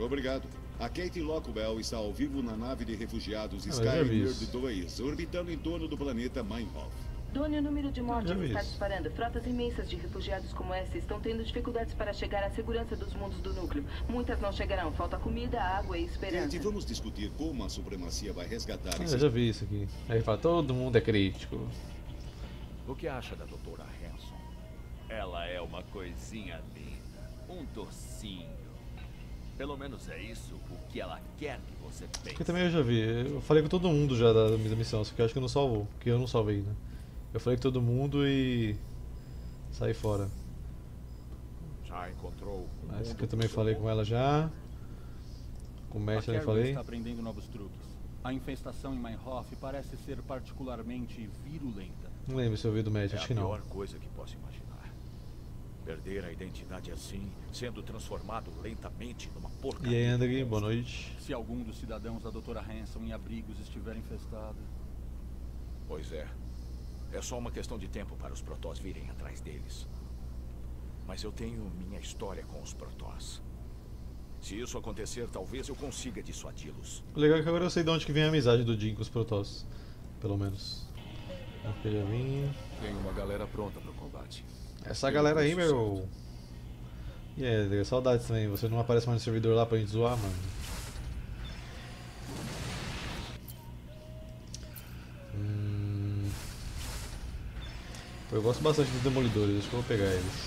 Obrigado. A Kate Lockwell está ao vivo na nave de refugiados eu já vi Skynerd isso. 2, orbitando em torno do planeta Meinhof. Doni, o número de mortes já vi está isso. disparando. Frotas imensas de refugiados como essa estão tendo dificuldades para chegar à segurança dos mundos do núcleo. Muitas não chegarão. Falta comida, água e esperança. Kate, vamos discutir como a supremacia vai resgatar Eu esse... já vi isso aqui. Aí ele fala, todo mundo é crítico. O que acha da doutora Hanson? Ela é uma coisinha linda. Um docinho. Pelo menos é isso o que ela quer que você pense. Aqui também eu já vi. Eu falei com todo mundo já da missão, só que eu acho que eu não salvou. Que eu não salvei, né? Eu falei com todo mundo e... saí fora. Já encontrou o Essa mundo aqui eu também do falei seu com ela já. Com o A mestre eu Carol falei. está aprendendo novos truques. A infestação em Meinhof parece ser particularmente virulenta. Não lembro se eu vi do mestre, É acho a que não. pior coisa que posso imaginar. Perder a identidade assim, sendo transformado lentamente numa E porcaria. aí, André, boa noite. Se algum dos cidadãos da Doutora Hanson em abrigos estiver infestado... Pois é. É só uma questão de tempo para os Protoss virem atrás deles. Mas eu tenho minha história com os Protoss. Se isso acontecer, talvez eu consiga dissuadi-los. O legal é que agora eu sei de onde que vem a amizade do Jin com os Protoss. Pelo menos. Aqui já vim. Tem uma galera pronta para o combate. Essa galera aí, meu. E aí, André, saudades também. Você não aparece mais no servidor lá pra gente zoar, mano. Pô, eu gosto bastante dos demolidores, acho que eu vou pegar eles.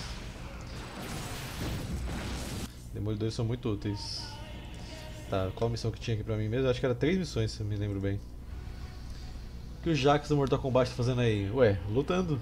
Demolidores são muito úteis. Tá, qual missão que tinha aqui pra mim mesmo? Acho que era 3 missões, se eu me lembro bem. O que o Jax do Mortal Kombat tá fazendo aí? Ué, lutando.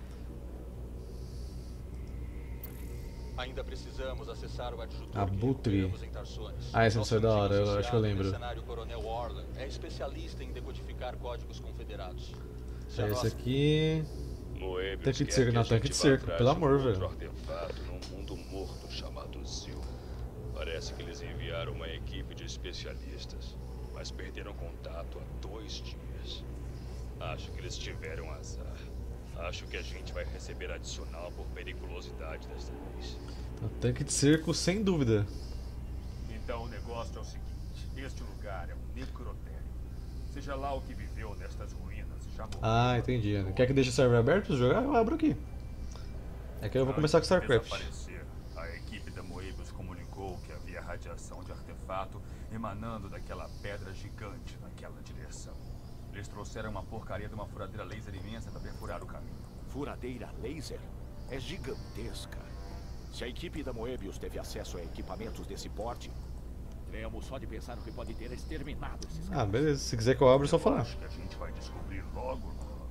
Ainda precisamos acessar o adjutor Abutre. que recuperamos em Tarsones. Ah, esse Nosso não é da antigo hora, eu acho que eu associado, lembro. o mercenário Coronel Orlan é especialista em decodificar códigos confederados. Se a É esse nossa- aqui. Moebius Tanque de quer cerco, que não, a tanque gente de vá cerco, atrás pelo de um amor, outro velho. artefato num mundo morto chamado Zil. Parece que eles enviaram uma equipe de especialistas, mas perderam contato há 2 dias. Acho que eles tiveram azar. Acho que a gente vai receber adicional por periculosidade desta vez. Tanque de cerco, sem dúvida. Então o negócio é o seguinte: este lugar é um necrotério. Seja lá o que viveu nestas ruínas, já morreu. Ah, entendi. Quer que deixe o server aberto pra jogar? Eu abro aqui. É que eu vou começar com StarCraft. Desaparecer, a equipe da Moebius comunicou que havia radiação de artefato emanando daquela pedra gigante naquela direção. Eles trouxeram uma porcaria de uma furadeira laser imensa para perfurar o caminho. Furadeira laser é gigantesca. Se a equipe da Moebius teve acesso a equipamentos desse porte, tremos só de pensar no que pode ter exterminado esses Ah, caras. beleza. Se quiser que eu abra, é só falar. Acho que a gente vai descobrir logo, logo.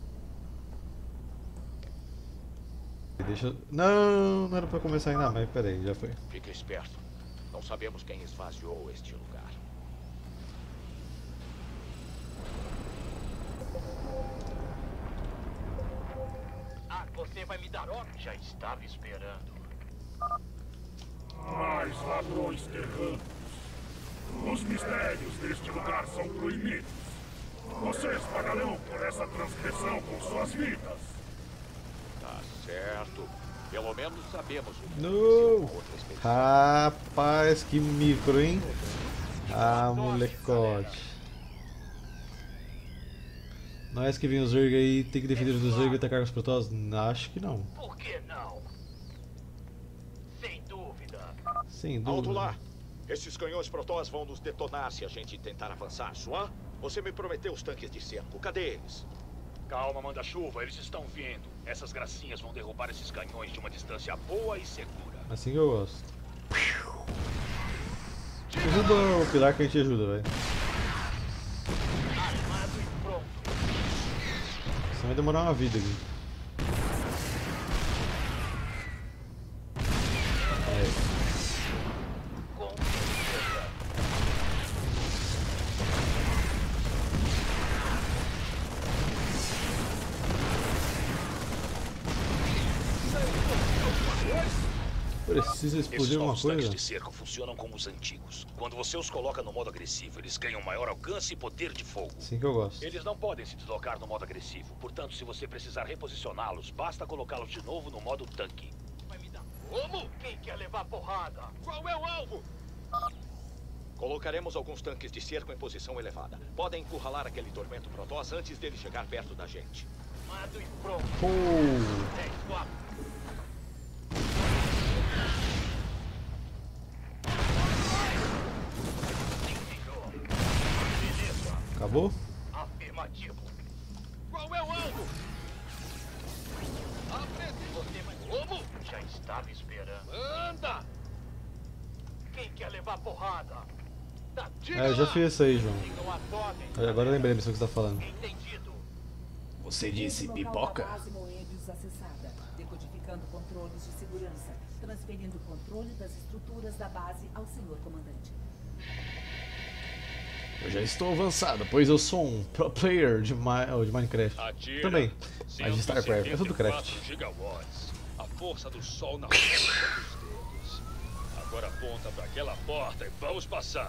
Deixa. Não, não era pra começar ainda, mas peraí, já foi. Fica esperto. Não sabemos quem esvaziou este lugar. Ah, você vai me dar ordem? Já estava esperando. Mais ladrões terranos. Os mistérios deste lugar são proibidos. Vocês pagarão por essa transgressão com suas vidas. Tá certo. Pelo menos sabemos o que Não! aconteceu com outra expedição. Rapaz, que micro, hein? Ah, molecote. Nós que vem o Zerg aí, tem que defender os Zerg e atacar com os Protoss? Acho que não. Por que não? Sem dúvida. Sem dúvida. Alto lá! Esses canhões Protoss vão nos detonar se a gente tentar avançar, Swan. Você me prometeu os tanques de cerco. Cadê eles? Calma, manda-chuva, eles estão vindo. Essas gracinhas vão derrubar esses canhões de uma distância boa e segura. Assim que eu gosto. Ajuda o pilar que a gente ajuda, velho. Armado e pronto. Isso vai demorar uma vida aqui. Com certeza. Precisa explodir Esses alguma novos tanques coisa? de cerco funcionam como os antigos. Quando você os coloca no modo agressivo, eles ganham maior alcance e poder de fogo. Assim que eu gosto. Eles não podem se deslocar no modo agressivo. Portanto, se você precisar reposicioná-los, basta colocá-los de novo no modo tanque. Vai me dar como? Quem quer levar porrada? Qual é o alvo? Colocaremos alguns tanques de cerco em posição elevada. Podem encurralar aquele tormento Protoss antes dele chegar perto da gente. Mato e pronto. Acabou? Afirmativo. Qual é o alvo? Como? Já estava esperando. Anda! Quem quer levar porrada? Eu já fiz isso aí, João. Agora eu lembrei a missão que você tá falando. Entendido. Você disse pipoca? Base Moebius acessada, decodificando controles de segurança, transferindo o controle das estruturas da base ao senhor comandante. Eu já estou avançado, pois eu sou um pro player de Minecraft. Atira. Também, mas de StarCraft, é tudo craft. Gigawatts. A força do sol na ponta dos dedos. Agora aponta para aquela porta e vamos passar.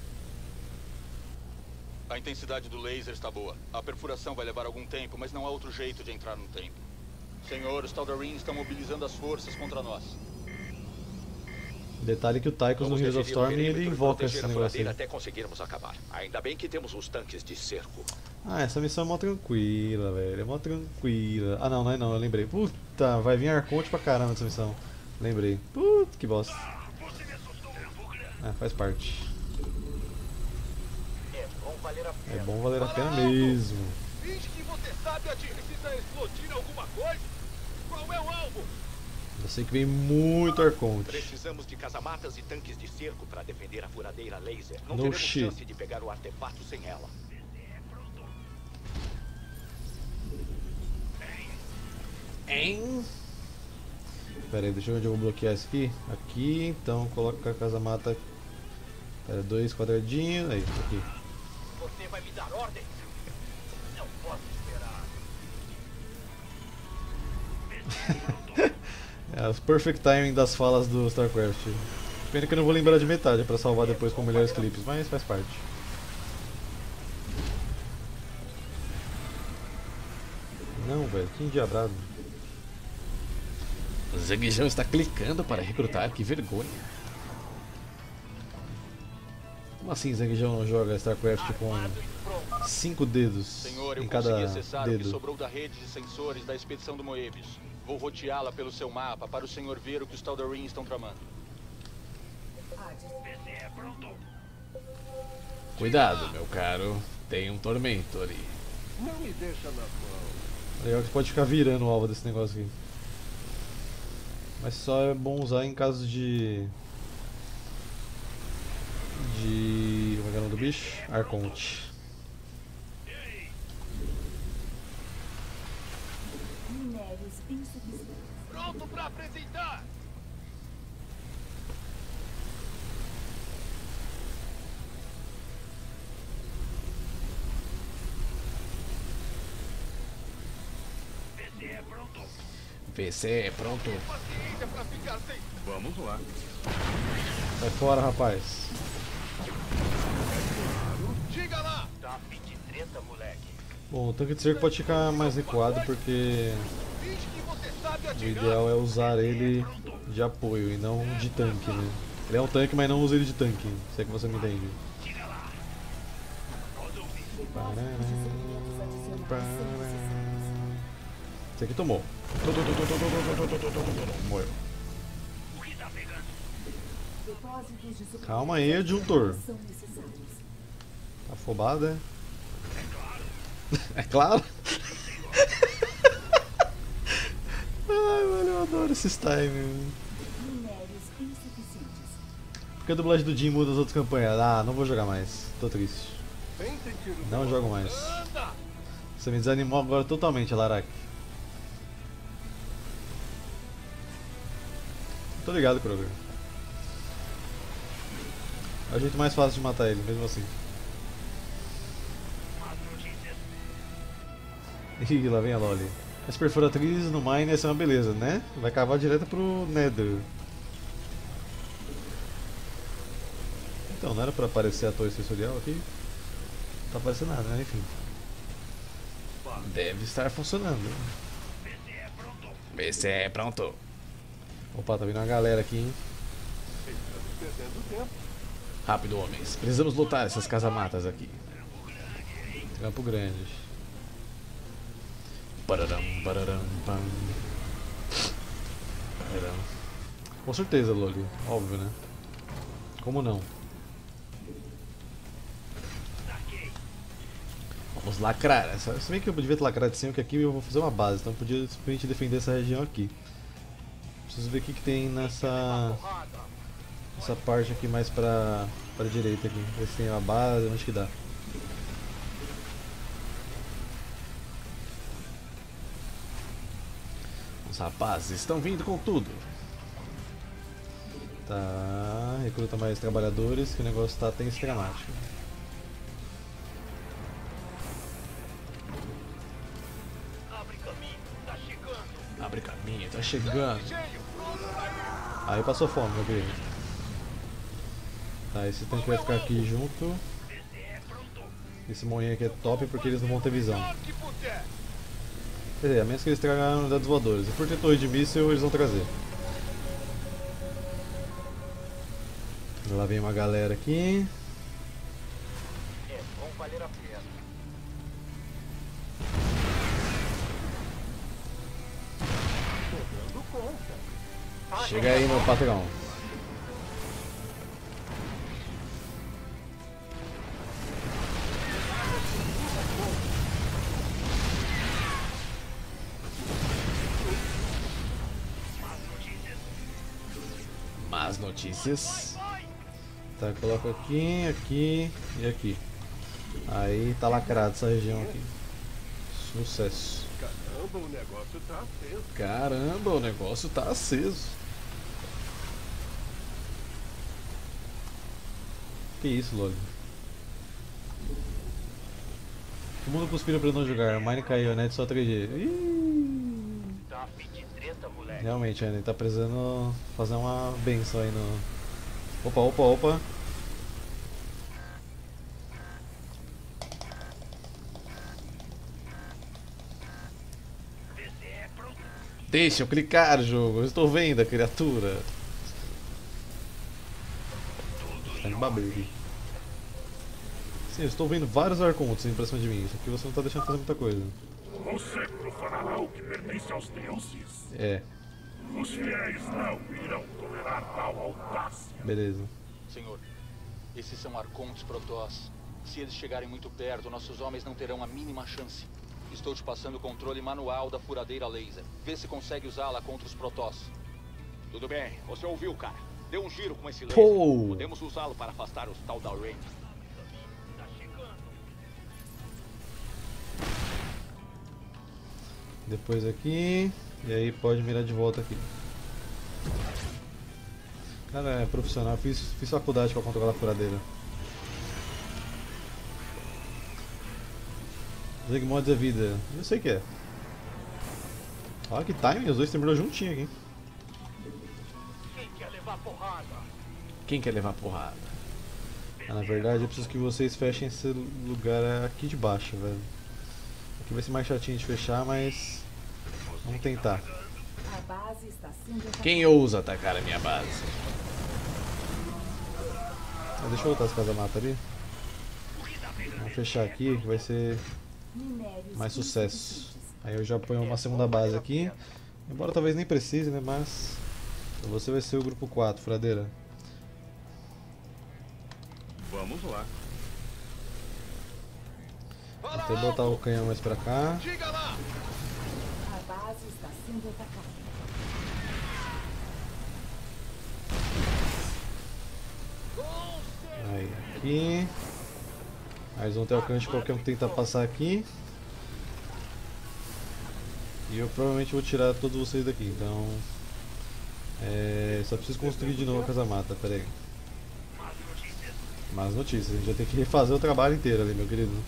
A intensidade do laser está boa. A perfuração vai levar algum tempo, mas não há outro jeito de entrar no templo. Senhor, os Tal'Darim estão mobilizando as forças contra nós. Detalhe que o Tychus no Heroes of Storm ele invoca esse negócio aí. Até conseguirmos acabar. Ainda bem que temos os tanques de cerco. Ah, essa missão é mó tranquila, velho. É mó tranquila. Ah, não, não é não, eu lembrei. Puta, vai vir Arconte pra caramba essa missão. Lembrei. Puta, que bosta. Ah, faz parte. É bom valer a pena mesmo. Finge que você sabe atingir. Precisa explodir alguma coisa? Qual é o alvo? Eu sei que vem muito Arconte. Precisamos de casamatas e tanques de cerco para defender a furadeira laser. Não No teremos shit. chance de pegar o artefato sem ela. Hein? Pera aí, deixa eu ver onde eu vou bloquear isso aqui. Aqui, então coloca a casamata. Pera, 2 quadradinhos. Aí, aqui. Você vai me dar ordem? Não posso esperar. É, os perfect timing das falas do StarCraft. Pena que eu não vou lembrar de metade pra salvar depois com melhores clipes, mas faz parte. Não, velho, que endiabrado. O Zanguejão está clicando para recrutar, que vergonha. Como assim Zanguejão não joga StarCraft com 5 dedos Senhor, em eu cada consegui acessar o que dedo? sobrou da rede de sensores da expedição do Moebius. Vou roteá-la pelo seu mapa para o senhor ver o que os Tal'Darim estão tramando. Cuidado, meu caro. Tem um tormento ali. Não me deixa na mão. Legal que você pode ficar virando o alvo desse negócio aqui. Mas só é bom usar em caso de... Como é que é o nome do bicho? Arconte. Minérios insuficientes. Pronto para apresentar! PC é pronto. Paciência para ficar sem. Vamos lá. Sai fora, rapaz. Diga lá! Tá de treta, moleque. Bom, o tanque de cerco pode ficar mais recuado porque Finge que você sabe o atirar. ideal é usar ele de apoio e não de tanque, né? Ele é um tanque, mas não usa ele de tanque, se é que você me entende. Esse aqui tomou. Morreu. Depósitos de superfície Calma aí, adjuntor. são necessários. Tá afobada, é? É claro? Ai, mano, eu adoro esses timings. Minérios insuficientes. Por que a dublagem do Jim muda as outras campanhas? Ah, não vou jogar mais. Tô triste. Não jogo mais. Você me desanimou agora totalmente, Larak. Tô ligado, Kroger. É o jeito mais fácil de matar ele, mesmo assim. Ih, lá vem a Loli. As perfuratrizes no Mine essa é uma beleza, né? Vai cavar direto pro Nether. Então, não era pra aparecer a torre sensorial aqui? Não tá aparecendo nada, né? Enfim. Deve estar funcionando. PC é pronto. Opa, tá vindo uma galera aqui, hein? Rápido, homens. Precisamos lutar essas casamatas aqui. Campo Grande. Pararam, pararam, pam. Pararam. Com certeza, Loli. Óbvio, né? Como não? Vamos lacrar. Se bem que eu devia ter lacrado assim, que aqui eu vou fazer uma base. Então eu podia simplesmente defender essa região aqui. Preciso ver o que tem nessa parte aqui mais pra direita aqui. Ver se tem uma base, onde que dá. Os rapazes estão vindo com tudo. Tá, recruta mais trabalhadores, que o negócio tá tenso e dramático. Abre caminho, tá chegando. Aí passou fome, meu querido. Tá, esse tanque vai ficar aqui junto. Esse moinho aqui é top porque eles não vão ter visão. Quer dizer, a menos que eles tragam unidades voadores. E por ter torre de míssil, eles vão trazer. Lá vem uma galera aqui. Vão valer a pena. Chega aí, meu patrão. Más notícias. Tá, coloca aqui, aqui e aqui. Aí tá lacrado essa região aqui. Sucesso. Caramba, o negócio tá aceso. Caramba, o negócio tá aceso. Que isso, Loli? O mundo conspira pra não jogar. Mine caiu, net só 3G. Tá a fim de treta, moleque. Realmente, ele tá precisando fazer uma benção aí no... Opa, opa, opa. Deixa eu clicar, jogo. Eu estou vendo a criatura. Tá no babel aqui. Sim, eu estou vendo vários arcontes indo pra cima de mim. Isso aqui você não tá deixando fazer muita coisa. Você profanará o que pertence aos deuses. É. Os fiéis não irão tolerar tal audácia. Beleza. Senhor, esses são arcontes Protoss. Se eles chegarem muito perto, nossos homens não terão a mínima chance. Estou te passando o controle manual da furadeira laser. Vê se consegue usá-la contra os Protoss. Tudo bem, você ouviu, cara. Dê um giro com esse laser. Pô. Podemos usá-lo para afastar os Tal'Darim. Depois aqui. E aí pode mirar de volta aqui. Cara, é profissional. Fiz faculdade pra controlar a furadeira. Zegmods é vida. Eu sei que é. Olha que timing, os dois terminaram juntinho aqui. Quem quer levar porrada? Quem quer levar porrada? Ah, na verdade eu preciso que vocês fechem esse lugar aqui de baixo, velho. Aqui vai ser mais chatinho de fechar, mas... Vamos tentar. A base está sendo atacada. Quem ousa atacar a minha base? Ah, deixa eu voltar as casamatas ali. Vamos fechar aqui que vai ser mais sucesso. Aí eu já ponho uma segunda base aqui. Embora talvez nem precise, né? Mas você vai ser o grupo 4, furadeira. Vamos lá. Vou até botar o canhão mais pra cá. A base está sendo atacada. Aí, aqui. Aí eles vão ter alcance de qualquer um que tentar passar aqui. E eu provavelmente vou tirar todos vocês daqui, então... só preciso construir de novo a casamata, pera aí. Más notícias, a gente vai ter que refazer o trabalho inteiro ali, meu querido.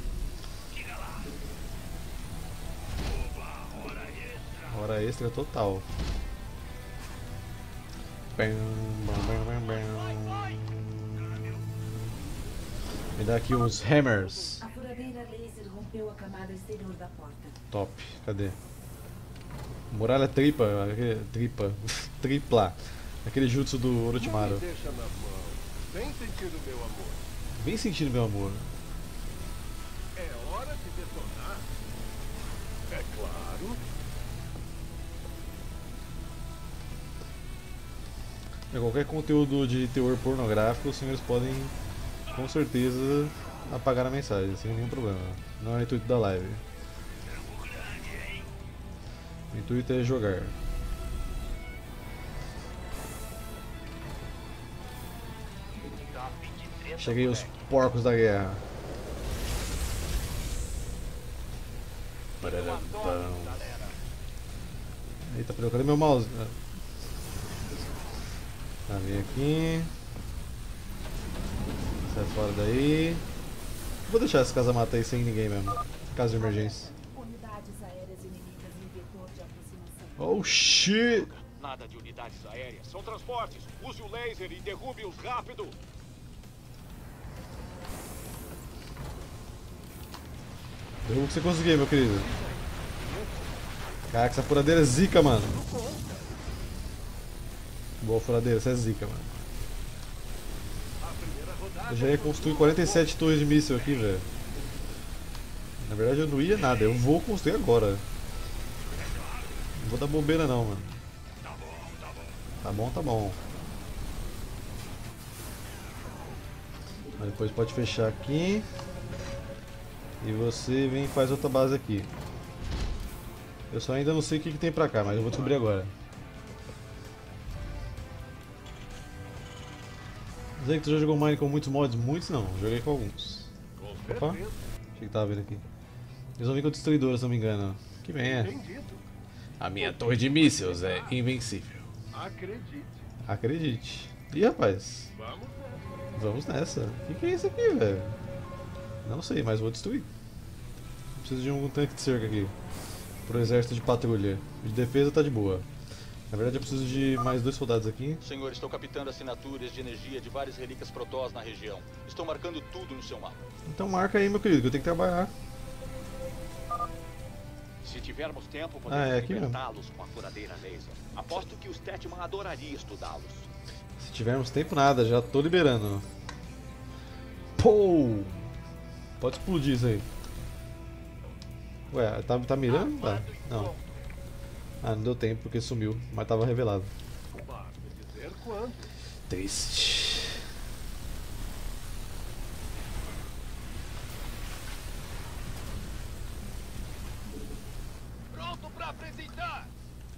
Hora extra total. Me dá aqui uns hammers. A furadeira laser rompeu a camada exterior da porta. Top, cadê? Muralha tripla. Tripla. Aquele jutsu do Orochimaru. Deixa na mão. Vem sentir o meu amor. Vem sentir meu amor. É hora de detonar. É claro. Qualquer conteúdo de teor pornográfico, os senhores podem, com certeza, apagar a mensagem, sem nenhum problema. Não é o intuito da live. O intuito é jogar. Cheguei os porcos da guerra. Eita, peraí, cadê meu mouse? Tá, vem aqui. Sai fora daí. Vou deixar essa casa-mata aí sem ninguém mesmo. Caso de emergência. Unidades aéreas inimigas em vetor de aproximação. Oh shit! Nada de unidades aéreas. São transportes. Use o laser e derrube-os rápido. Derruba o que você conseguir, meu querido. Caraca, essa furadeira é zica, mano. Boa furadeira, essa é zica, mano. Eu já ia construir 47 torres de míssil aqui, velho. Na verdade eu não ia nada, eu vou construir agora. Não vou dar bobeira não, mano. Tá bom, tá bom. Mas depois pode fechar aqui. E você vem e faz outra base aqui. Eu só ainda não sei o que tem pra cá, mas eu vou descobrir agora. Dizer que tu já jogou Mine com muitos mods? Muitos não, joguei com alguns. Opa, achei que tava vendo aqui. Eles vão vir com destruidora, se não me engano. Que venha. A minha torre de mísseis é invencível. Acredite. Acredite. Ih, rapaz. Vamos nessa. O que é isso aqui, velho? Não sei, mas vou destruir. Preciso de um tanque de cerca aqui. Pro exército de patrulha. De defesa tá de boa. Na verdade eu preciso de mais 2 soldados aqui. Senhor, estou captando assinaturas de energia de várias relíquias Protoss na região. Estou marcando tudo no seu mapa. Então marca aí, meu querido, que eu tenho que trabalhar. Se tivermos tempo, podemos aqui libertá-los com a furadeira laser. Aposto que o Stetman adoraria estudá-los. Se tivermos tempo, nada, já tô liberando. Pô! Pode explodir isso aí. Ué, tá mirando? Tá. Não. Ah, não deu tempo porque sumiu, mas tava revelado. Triste. Pronto pra apresentar!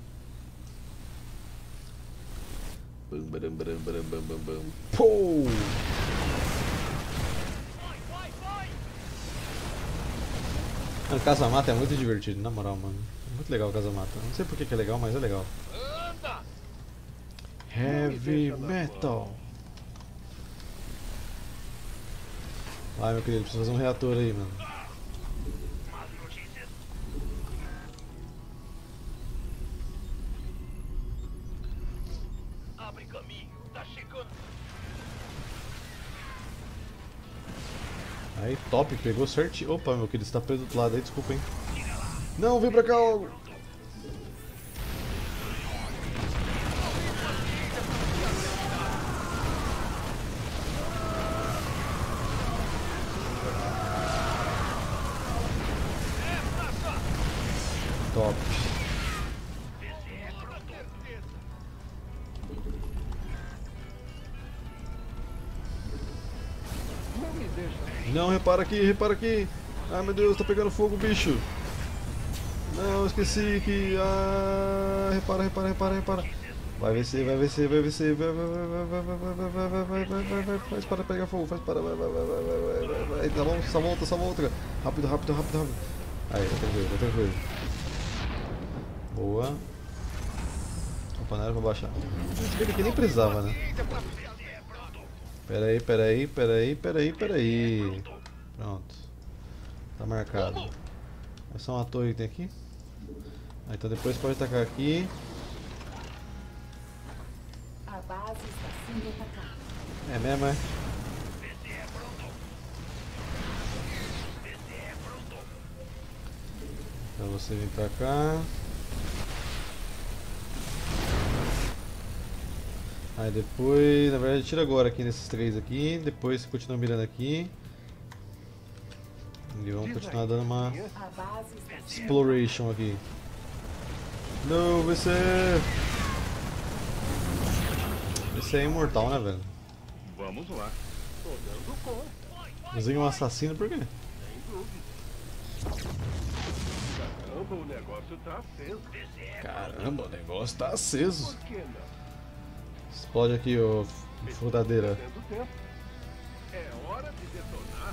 Bam, bam, bam, bam, bam, bam, bam. Pô! Mano, casa-mata é muito divertido, na moral, mano. É muito legal o casa-mata. Não sei por que é legal, mas é legal. Heavy Metal. Vai, meu querido, preciso fazer um reator aí, mano. Abre caminho, tá chegando. Aí, top, pegou certinho. Opa, meu querido, você tá preso do outro lado aí, desculpa, hein. Não, vem pra cá logo. Top. Não, repara aqui, repara aqui. Ai meu Deus, tá pegando fogo, bicho. Não, esqueci que... Ah, repara, repara, repara, repara. Vai vencer, vai vencer, vai vencer. Vai, vai, vai, vai, vai, vai, vai, vai, vai, vai, vai, faz para pegar fogo, faz para, vai, vai, vai, vai, vai, vai, vai. Tá bom, só volta, só volta. Rápido, rápido, rápido, rápido. Aí, tá tranquilo, tá tranquilo. Boa. O panela pra baixar. Ele aqui nem precisava, né? Pera aí, pera aí, pera aí, pera aí, pera aí. Pronto. Tá marcado. É só uma torre que tem aqui. Ah, então depois pode atacar aqui. A base está sendo atacada. É mesmo, é? Então você vem pra cá. Aí depois, na verdade tira agora aqui nesses 3 aqui, depois você continua mirando aqui. E vamos continuar dando uma exploration aqui. Não, VC! Esse é imortal, né, velho? Vamos lá. Tô dando conta. Desenho um assassino por quê? Sem dúvida. Caramba, o negócio tá aceso. Caramba, o negócio tá aceso. Por que não? Explode aqui, ô furadeira. Tendo tempo. É hora de detonar.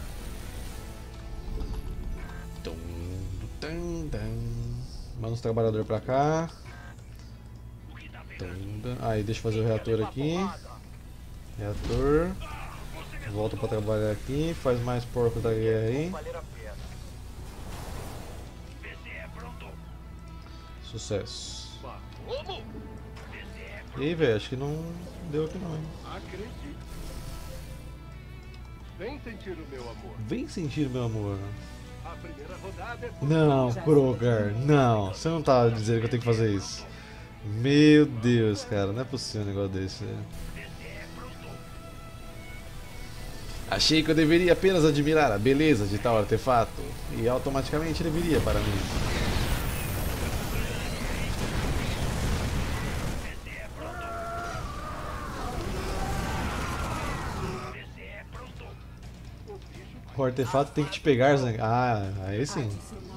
Manda os trabalhadores pra cá. Aí deixa eu fazer o reator aqui. Reator. Volta pra trabalhar aqui. Faz mais porco da guerra aí. Sucesso. E aí, velho, acho que não deu aqui não, hein? Acredite. Vem sentir o meu amor. Vem sentir meu amor. A primeira rodada é Não, Kroger, não. Você não tá dizendo que eu tenho que fazer isso. Meu Deus, cara, não é possível um negócio desse. Achei que eu deveria apenas admirar a beleza de tal artefato e automaticamente ele viria para mim. O artefato tem que te pegar, Zang. Ah, aí sim.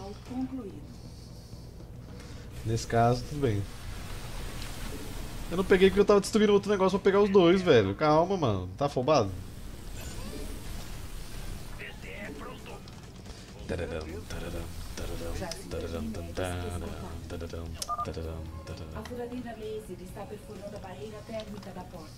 Nesse caso, tudo bem. Eu não peguei porque eu tava destruindo outro negócio pra pegar os dois, velho. Calma, mano. Tá afobado? A furadeira laser está perfurando a barreira térmica da porta.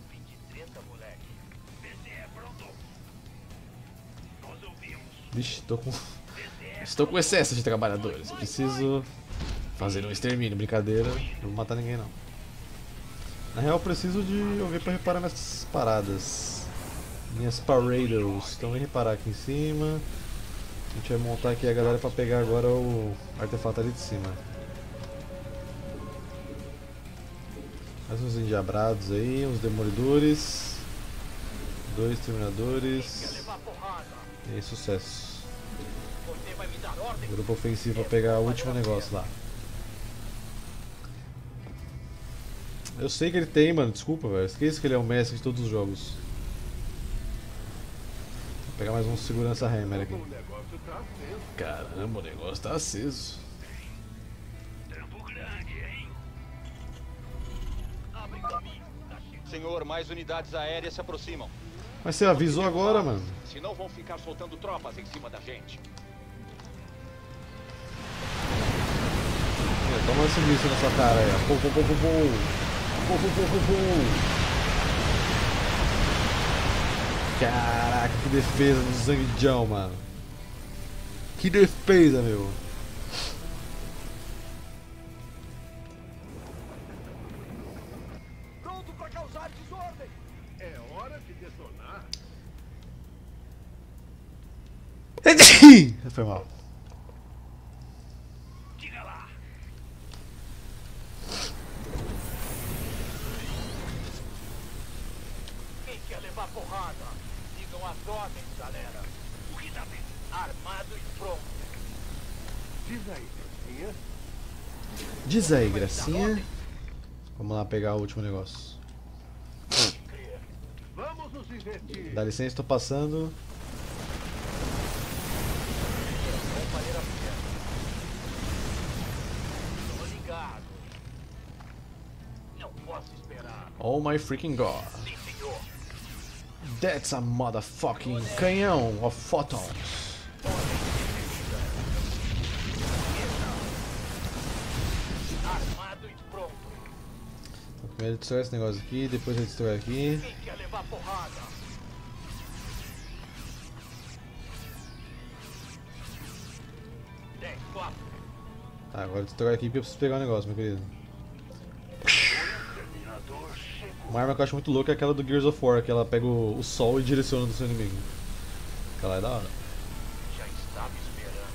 Vixe, estou com excesso de trabalhadores. Preciso fazer um extermínio. Brincadeira, não vou matar ninguém não. Na real, eu preciso de alguém para reparar minhas paradas. Minhas parados. Então vem reparar aqui em cima. A gente vai montar aqui a galera para pegar agora o artefato ali de cima. Mais uns endiabrados aí, uns demolidores. 2 terminadores. E sucesso. Grupo ofensivo para pegar o último negócio lá. Eu sei que ele tem, mano, desculpa, velho. Esqueça que ele é o mestre de todos os jogos. Vou pegar mais um segurança hammer aqui. Caramba, o negócio tá aceso. Senhor, mais unidades aéreas se aproximam. Mas você avisou agora, mano. Senão vão ficar soltando tropas em cima da gente. Toma esse míssil na sua cara aí, ó. Pô, pô, pô, pô, pô. Pô, pô, pô, pô, pô. Caraca, que defesa do Zangjão, mano. Que defesa, meu. Pronto pra causar desordem. É hora de detonar. Foi mal. Diga lá. Quem quer levar porrada? Digam as ordens, galera. O que tá bem? Armado e pronto. Diz aí, Gracinha. Diz aí, gracinha. Vamos lá pegar o último negócio. Vamos nos divertir. Dá licença, tô passando. Tô ligado. Não posso esperar. Oh my freaking god. Sim, senhor. That's a motherfucking canhão of photons. Armado e pronto. Primeiro destrói esse negócio aqui, depois ele destrói aqui. Quem quer levar porrada? Tá, agora destrói aqui porque eu preciso pegar um negócio, meu querido. Uma arma que eu acho muito louca é aquela do Gears of War, que ela pega o sol e direciona do seu inimigo. Aquela é da hora. Já estava esperando.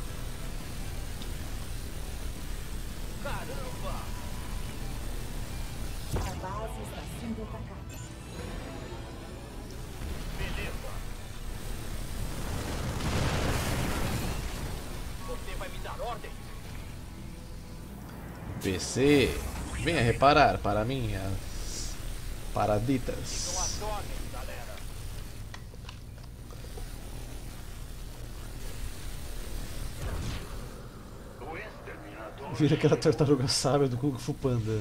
Caramba! A base está sendo atacada. PC, venha reparar para minhas paraditas. Vira aquela tartaruga sábia do Kung Fu Panda.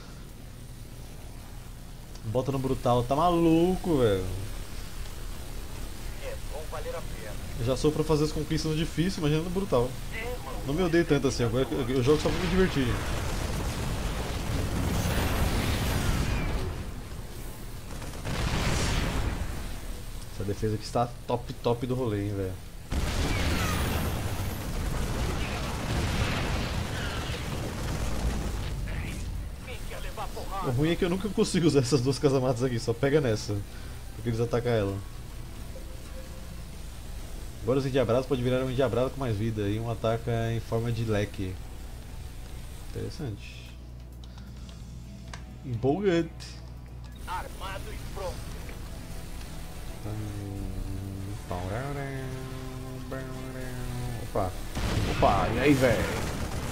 Bota no brutal, tá maluco, velho. Eu já sou pra fazer as conquistas no difícil, imagina no brutal. Não me odeio tanto assim, agora eu jogo só pra me divertir. Essa defesa aqui está top do rolê, hein, velho. O ruim é que eu nunca consigo usar essas duas casamatas aqui, só pega nessa. Porque eles atacam ela. Agora os endiabrados pode virar um endiabrado com mais vida e um ataca em forma de leque. Interessante. Empolgante. Armado e pronto. Opa. Opa, e aí, velho?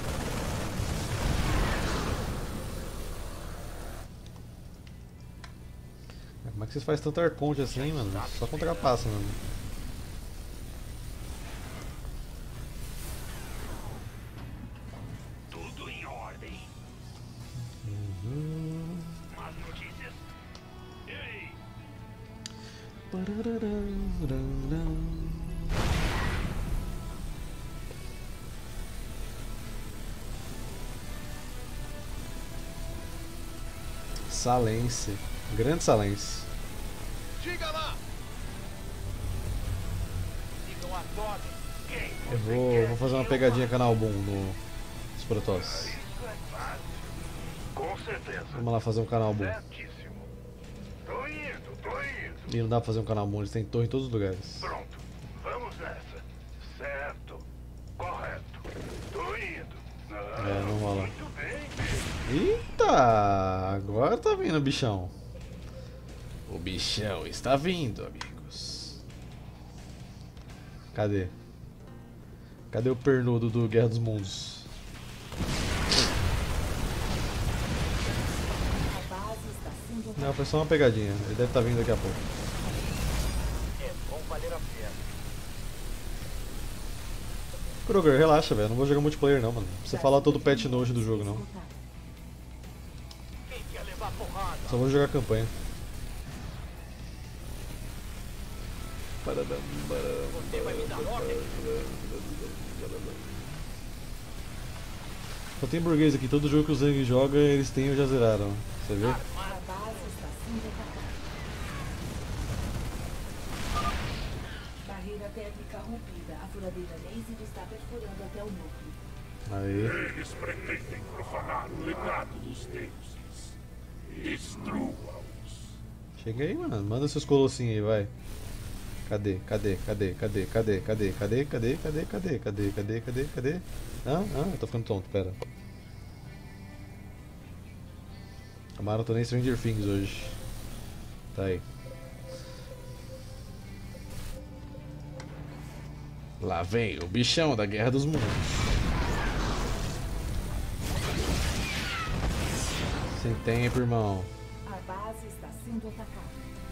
Como é que vocês fazem tanto arconte assim, mano? Só contrapassa, mano. Tudo em ordem. Más notícias? Ei! Salense. Grande Salense. Diga lá! Sigam a ordem. Eu vou fazer uma pegadinha canal boom nos Protoss. Com certeza. Vamos lá fazer um canal boom. Certíssimo. Tô indo. E não dá pra fazer um canal boom, eles têm torre em todos os lugares. Pronto. Vamos nessa. Certo. Correto. Tô indo. Não rola. Muito bem. Eita! Agora tá vindo o bichão. O bichão está vindo, amigos. Cadê? Cadê o pernudo do Guerra dos Mundos? Não, foi só uma pegadinha. Ele deve estar vindo daqui a pouco. É bom valer a pena. Kroger, relaxa, velho. Não vou jogar multiplayer não, mano. Não precisa falar todo o patch nojo do jogo, não. Quem quer levar porrada? Só vou jogar campanha. Você vai me dar ordem? Só tem burguês aqui. Todo jogo que o Zang joga, eles têm ou já zeraram. Você vê? A base está sendo atacada. Barreira térmica rompida. A furadeira laser está perfurando até o núcleo. Aí. Eles pretendem profanar o legado dos deuses. Destrua-os. Chega aí, mano. Manda seus colossinhos aí, vai. Cadê? Ah, eu tô ficando tonto, pera. A maratonei Stranger Things hoje. Tá aí. Lá vem o bichão da Guerra dos Mundos. Sem tempo, irmão. A base está sendo atacada.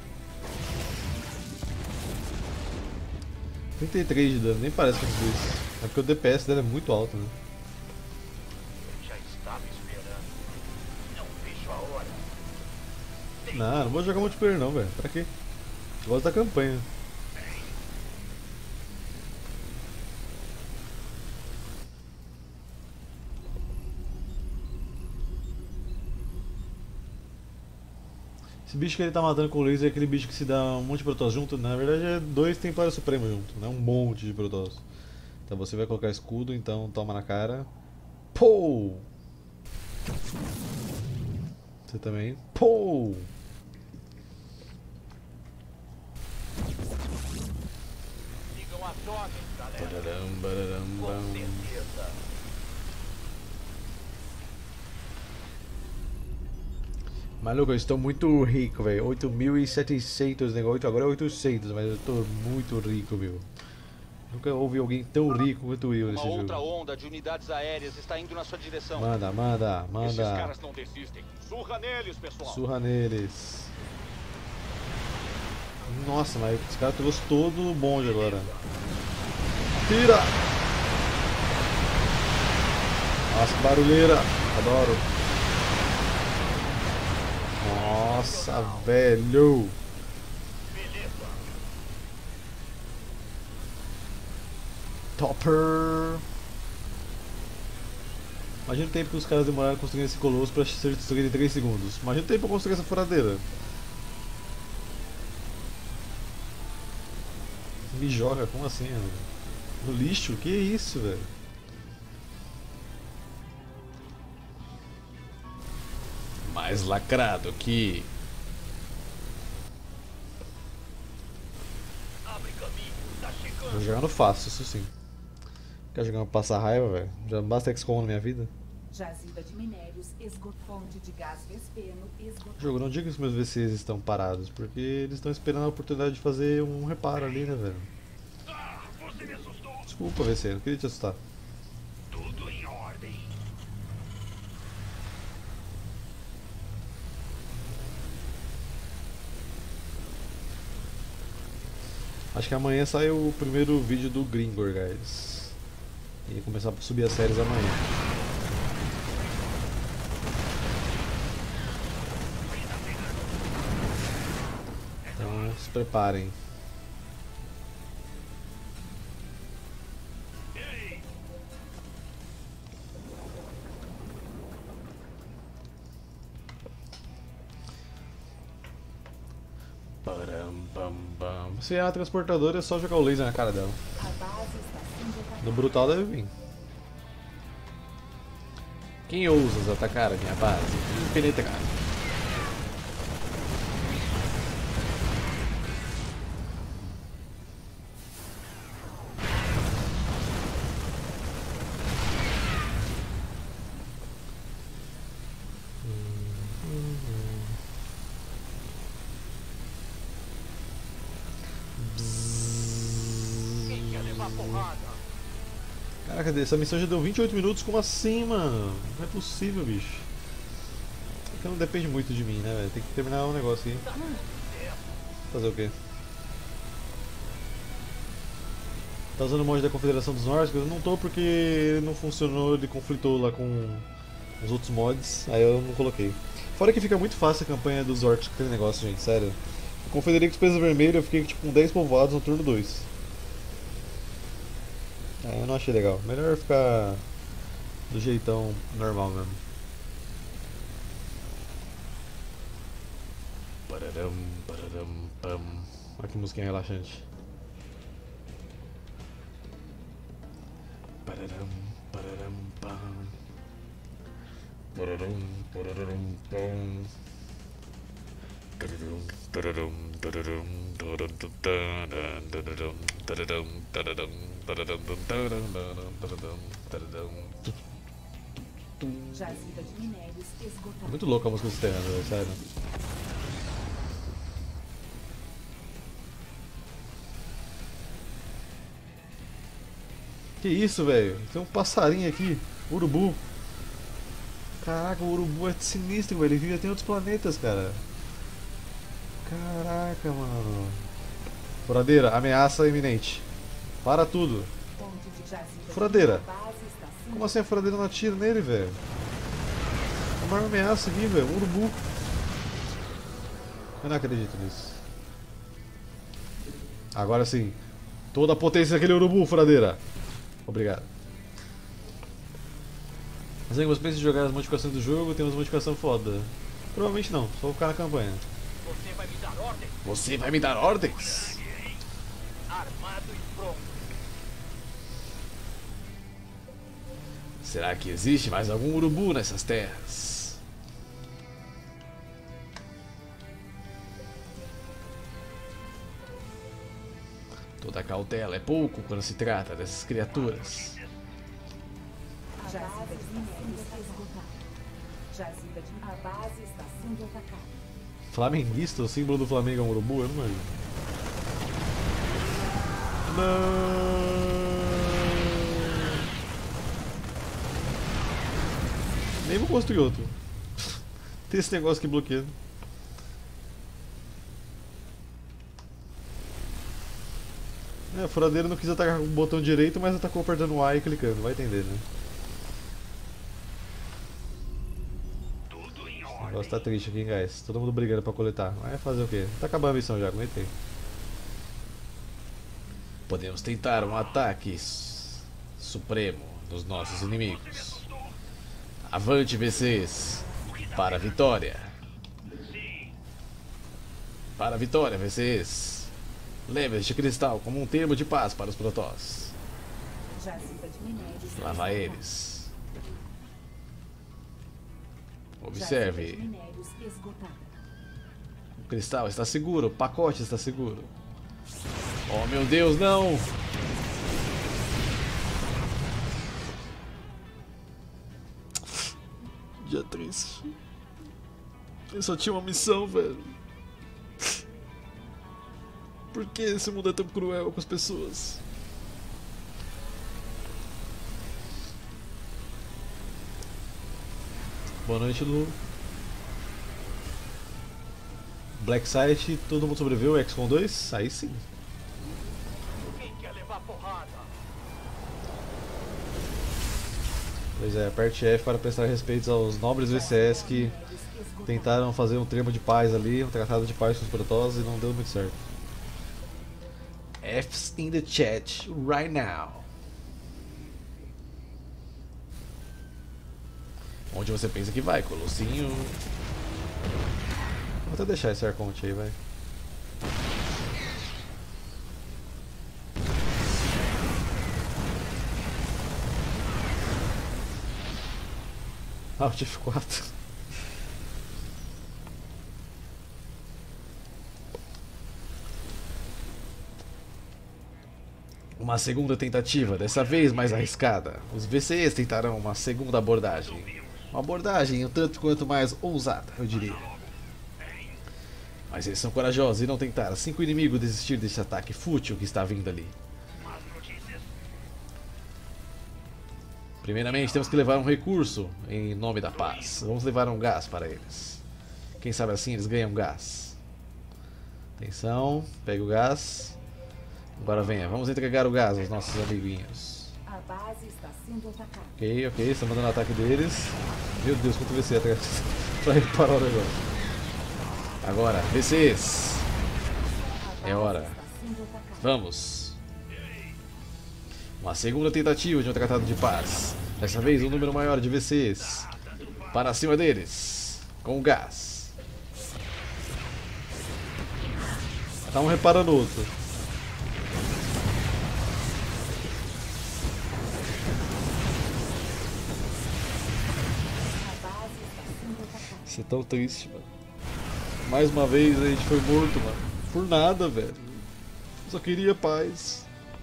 33 de dano, nem parece que é tudo isso. É porque o DPS dela é muito alto, né? Já estava esperando. Não vejo a hora. Não vou jogar multiplayer não, velho. Pra quê? Gosto da campanha. Esse bicho que ele tá matando com o laser é aquele bicho que se dá um monte de Protoss junto. Na verdade é 2 Templários Supremos junto, né? Um monte de Protoss. Então você vai colocar escudo, então toma na cara. Pou! Você também. Pou! Sigam as ordens, galera. Bararam. Com certeza. Maluco, eu estou muito rico, velho. 8.700 negócio. Agora é 800, mas eu estou muito rico, meu. Nunca houve alguém tão rico quanto eu nesse Uma outra jogo. onda de unidades aéreas está indo na sua direção. Manda, manda, Esses manda. caras não desistem. Surra neles, pessoal. Surra neles. Nossa, mas os caras trouxe todo o bonde agora. Tira! Nossa, que barulheira. Adoro. Nossa, velho. Topper. Imagina o tempo que os caras demoraram a construir esse colosso pra ser destruído em 3 segundos. Imagina o tempo pra construir essa furadeira. Me joga, como assim, velho? No lixo? Que isso, velho? Mais lacrado aqui. Vou jogar no fácil, isso sim. Quer jogar pra passar raiva, velho? Já basta XCOM na minha vida. Jazida de minérios, fonte de gás vespeno, Jogo, não diga que os meus VCs estão parados, porque eles estão esperando a oportunidade de fazer um reparo ali, né, velho? Desculpa, VC, não queria te assustar. Tudo em ordem. Acho que amanhã sai o primeiro vídeo do Gringor, guys. E começar a subir as séries amanhã. Então se preparem. Se é a transportadora, é só jogar o laser na cara dela. No brutal deve vir. Quem ousa atacar a minha base? Impenetrado. Caraca, essa missão já deu 28 minutos, como assim, mano? Não é possível, bicho. Porque não depende muito de mim, né, velho? Tem que terminar o negócio aqui. Fazer o quê? Tá usando o mod da Confederação dos Nórdicos? Eu não tô porque ele não funcionou, ele conflitou lá com os outros mods, aí eu não coloquei. Fora que fica muito fácil a campanha dos orcs com aquele negócio, gente, sério. Eu confederei com os pesos vermelhos, eu fiquei tipo com 10 povoados no turno 2. Eu não achei legal. Melhor ficar do jeitão normal mesmo. Pararam, pararam, pam. Olha que musiquinha relaxante. Pararam, pararam, pam. Pararam, pararam, pam. Jazida de minérios esgotada. Muito louca a música externa, velho, sério. Que isso, velho? Tem um passarinho aqui, urubu. Caraca, o urubu é sinistro, velho. Ele vive até em outros planetas, cara. Caraca, mano. Furadeira, ameaça iminente. Para tudo. Furadeira. Como assim a furadeira não atira nele, velho? É uma ameaça aqui, velho. Um urubu. Eu não acredito nisso. Agora sim. Toda a potência daquele urubu, furadeira. Obrigado. Mas aí, você pensa em jogar as modificações do jogo, tem umas modificações foda. Provavelmente não, só vou ficar na campanha. Você vai me dar ordens? Você vai me dar ordens? Armado e pronto. Será que existe mais algum urubu nessas terras? Toda cautela é pouco quando se trata dessas criaturas. Jazida de minérios esgotada. Jazida de a base está sendo atacada. Flamenguista? O símbolo do Flamengo é um urubu? Eu não imagino. Não! Nem vou construir outro. Tem esse negócio que bloqueia. A furadeira não quis atacar com o botão direito, mas atacou apertando o A e clicando. Vai entender, né? O negócio tá triste aqui, hein, guys. Todo mundo brigando pra coletar. Vai fazer o quê? Tá acabando a missão já, aguentei. Podemos tentar um ataque supremo dos nossos inimigos. Avante, VCs! Para a vitória! Para a vitória, VCs! Lembre-se de cristal como um termo de paz para os Protoss. Lá vai eles. Observe. O cristal está seguro, o pacote está seguro. Oh meu Deus, não! Dia triste. Eu só tinha uma missão, velho. Por que esse mundo é tão cruel com as pessoas? Boa noite, Lu. Black Site, todo mundo sobreviveu? XCOM 2? Aí sim. Quem quer levar porrada? Pois é, aperte F para prestar respeitos aos nobres VCS que tentaram fazer um termo de paz ali, um tratado de paz com os Protoss e não deu muito certo. F's in the chat right now. Onde você pensa que vai, Colossinho? Vou até deixar esse arconte aí, vai. Alt F4. Uma segunda tentativa, dessa vez mais arriscada. Os VCs tentarão uma segunda abordagem. Uma abordagem um tanto quanto mais ousada, eu diria. Mas eles são corajosos e não tentaram. 5 inimigos desistir desse ataque fútil que está vindo ali. Primeiramente temos que levar um recurso em nome da paz. Vamos levar um gás para eles. Quem sabe assim eles ganham gás. Atenção, pega o gás. Agora venha, vamos entregar o gás aos nossos amiguinhos. A base está sendo atacada. Ok, estão mandando o ataque deles. Meu Deus, quanto VC atrás pra reparar o negócio. Agora, VCs. É hora. Vamos. Uma segunda tentativa de um tratado de paz. Dessa vez um número maior de VCs. Para cima deles. Com gás. Tá um reparando o outro. Isso é tão triste, mano. Mais uma vez a gente foi morto, mano. Por nada, velho. Só queria paz.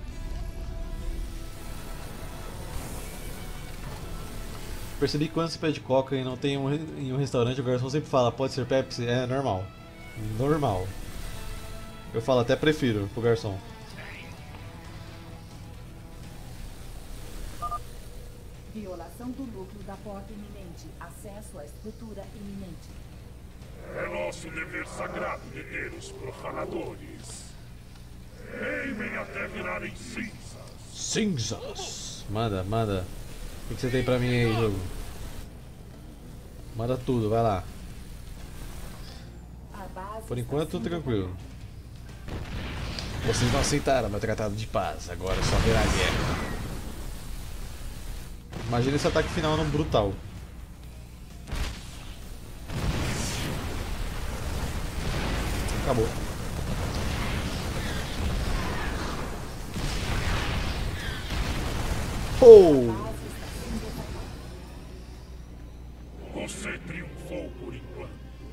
Percebi que quando você pede coca e não tem em um restaurante, o garçom sempre fala, pode ser Pepsi? É normal. Normal. Eu falo, até prefiro pro garçom. Violação do núcleo da porta iminente. Acesso à estrutura iminente. É nosso dever sagrado deter os profanadores. Queimem até virarem cinzas. Cinzas! Manda, manda. O que você tem pra mim aí, jogo? Manda tudo, vai lá. Por enquanto, tranquilo. Vocês não aceitaram meu tratado de paz, agora só haverá guerra. Imagina esse ataque final num brutal. Acabou. Oh! Você triunfou por enquanto.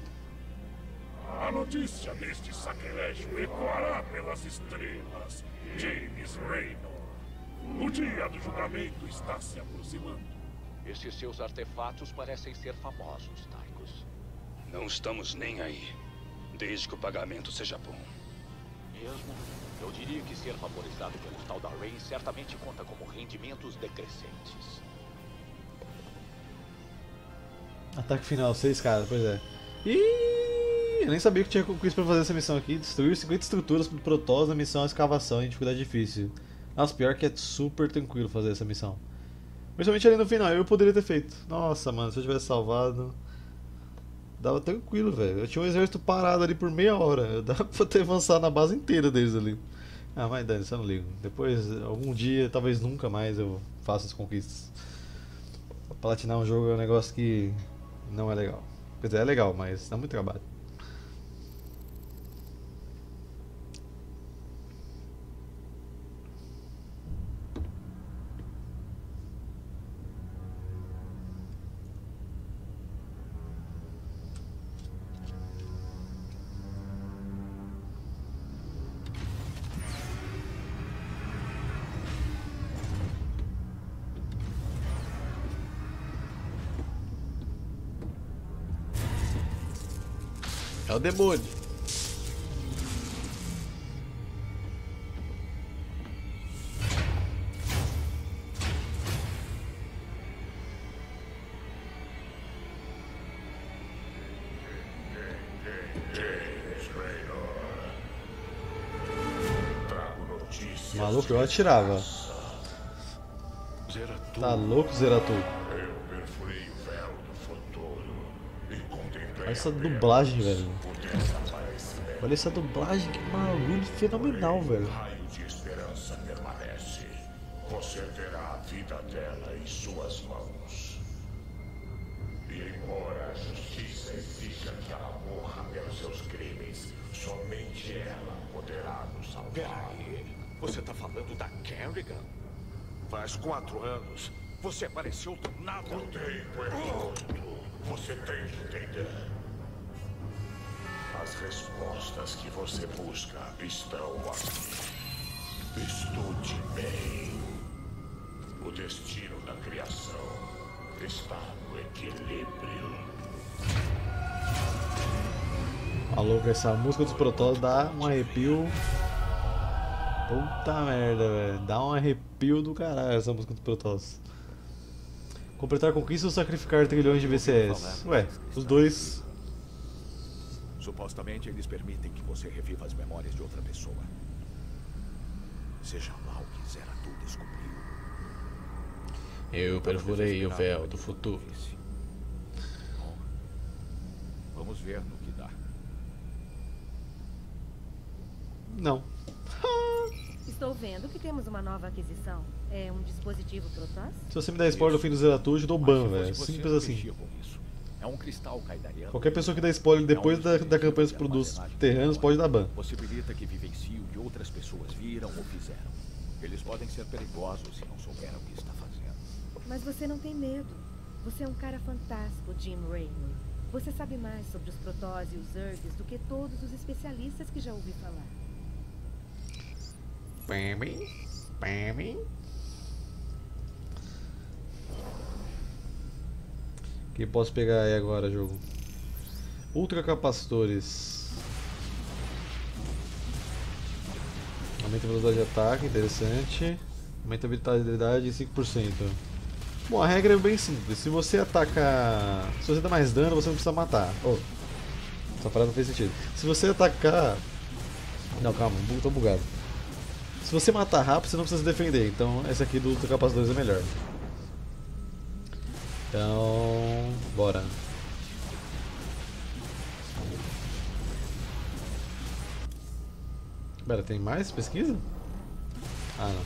A notícia deste sacrilégio ecoará pelas estrelas, James Raynor. O dia do julgamento está se aproximando. Esses seus artefatos parecem ser famosos, Tychus. Não estamos nem aí, desde que o pagamento seja bom. Mesmo, eu diria que ser favorizado pelo tal da Rain certamente conta como rendimentos decrescentes. Ataque final, 6 caras, pois é. Ih, eu nem sabia que tinha conquista pra fazer essa missão aqui. Destruir 50 estruturas pro Protoss na missão escavação em dificuldade difícil. Nossa, pior que é super tranquilo fazer essa missão. Principalmente ali no final, eu poderia ter feito. Nossa, mano, se eu tivesse salvado... Dava tranquilo, velho. Eu tinha um exército parado ali por meia hora. Dava pra ter avançado na base inteira deles ali. Ah, mas Dani, você não liga. Depois, algum dia, talvez nunca mais, eu faço as conquistas. Platinar um jogo é um negócio que não é legal. Quer dizer, é legal, mas dá muito trabalho. É o demônio. Maluco, eu atirava. Tá louco, Zeratul? Olha essa dublagem, velho. Olha essa dublagem, que bagulho fenomenal, velho. Raio de esperança permanece. Você terá a vida dela em suas mãos. E embora a justiça exija que ela morra pelos seus crimes, somente ela poderá nos salvar. Peraí, você tá falando da Kerrigan? Faz 4 anos. Você apareceu do nada. O tempo é curto. Você tem que entender. As respostas que você busca estão aqui. Estude bem. O destino da criação está no equilíbrio. Maluco, essa música dos Protoss dá um arrepio. Puta merda, velho. Dá um arrepio do caralho essa música dos Protoss. Completar conquista ou sacrificar trilhões de VCS? Ué, os dois. Supostamente eles permitem que você reviva as memórias de outra pessoa. Seja lá o que Zeratul descobriu. Eu perfurei o véu do futuro. Bom, vamos ver no que dá. Não. Estou vendo que temos uma nova aquisição. É um dispositivo Protoss? Se você me der spoiler do fim do Zeratul, eu te dou ban, velho. Simples assim. É um cristal caidariano. Qualquer pessoa que dá spoiler depois da campanha dos produtos terranos pode dar ban. Possibilita que vivencie o que outras pessoas viram ou fizeram. Eles podem ser perigosos se não souberam o que está fazendo. Mas você não tem medo. Você é um cara fantástico, Jim Raynor. Você sabe mais sobre os Protoss e os Zergs do que todos os especialistas que já ouvi falar. O que posso pegar aí agora, jogo? Ultracapacitores. Aumenta a velocidade de ataque, interessante. Aumenta a vitalidade em 5%. Bom, a regra é bem simples. Se você atacar... Se você dá mais dano, você não precisa matar. Oh, essa parada não fez sentido. Se você atacar... Não, calma, tô bugado. Se você matar rápido, você não precisa se defender. Então, esse aqui do Ultracapacitores é melhor. Então, bora. Pera, tem mais pesquisa? Ah, não.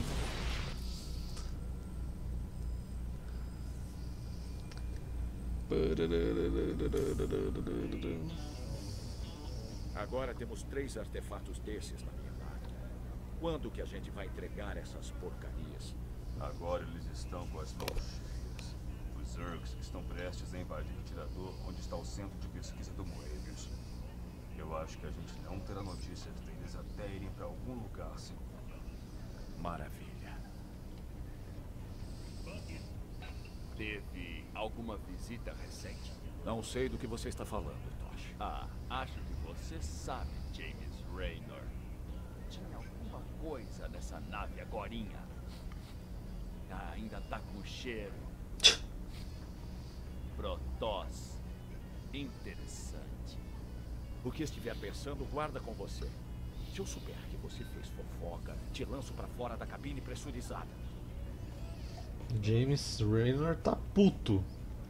Agora temos 3 artefatos desses na minha nave. Quando que a gente vai entregar essas porcarias? Agora eles estão com as mãos cheias. Os Zergs estão prestes a invadir o Tirador, onde está o centro de pesquisa do Moebius. Eu acho que a gente não terá notícias deles até irem para algum lugar seguro. Maravilha. Teve alguma visita recente? Não sei do que você está falando, Tosh. Ah, acho que você sabe, James Raynor. Tinha alguma coisa nessa nave agorinha. Ainda tá com cheiro. Protoss. O que estiver pensando, guarda com você. Se eu souber que você fez fofoca, te lanço pra fora da cabine pressurizada. James Raynor tá puto.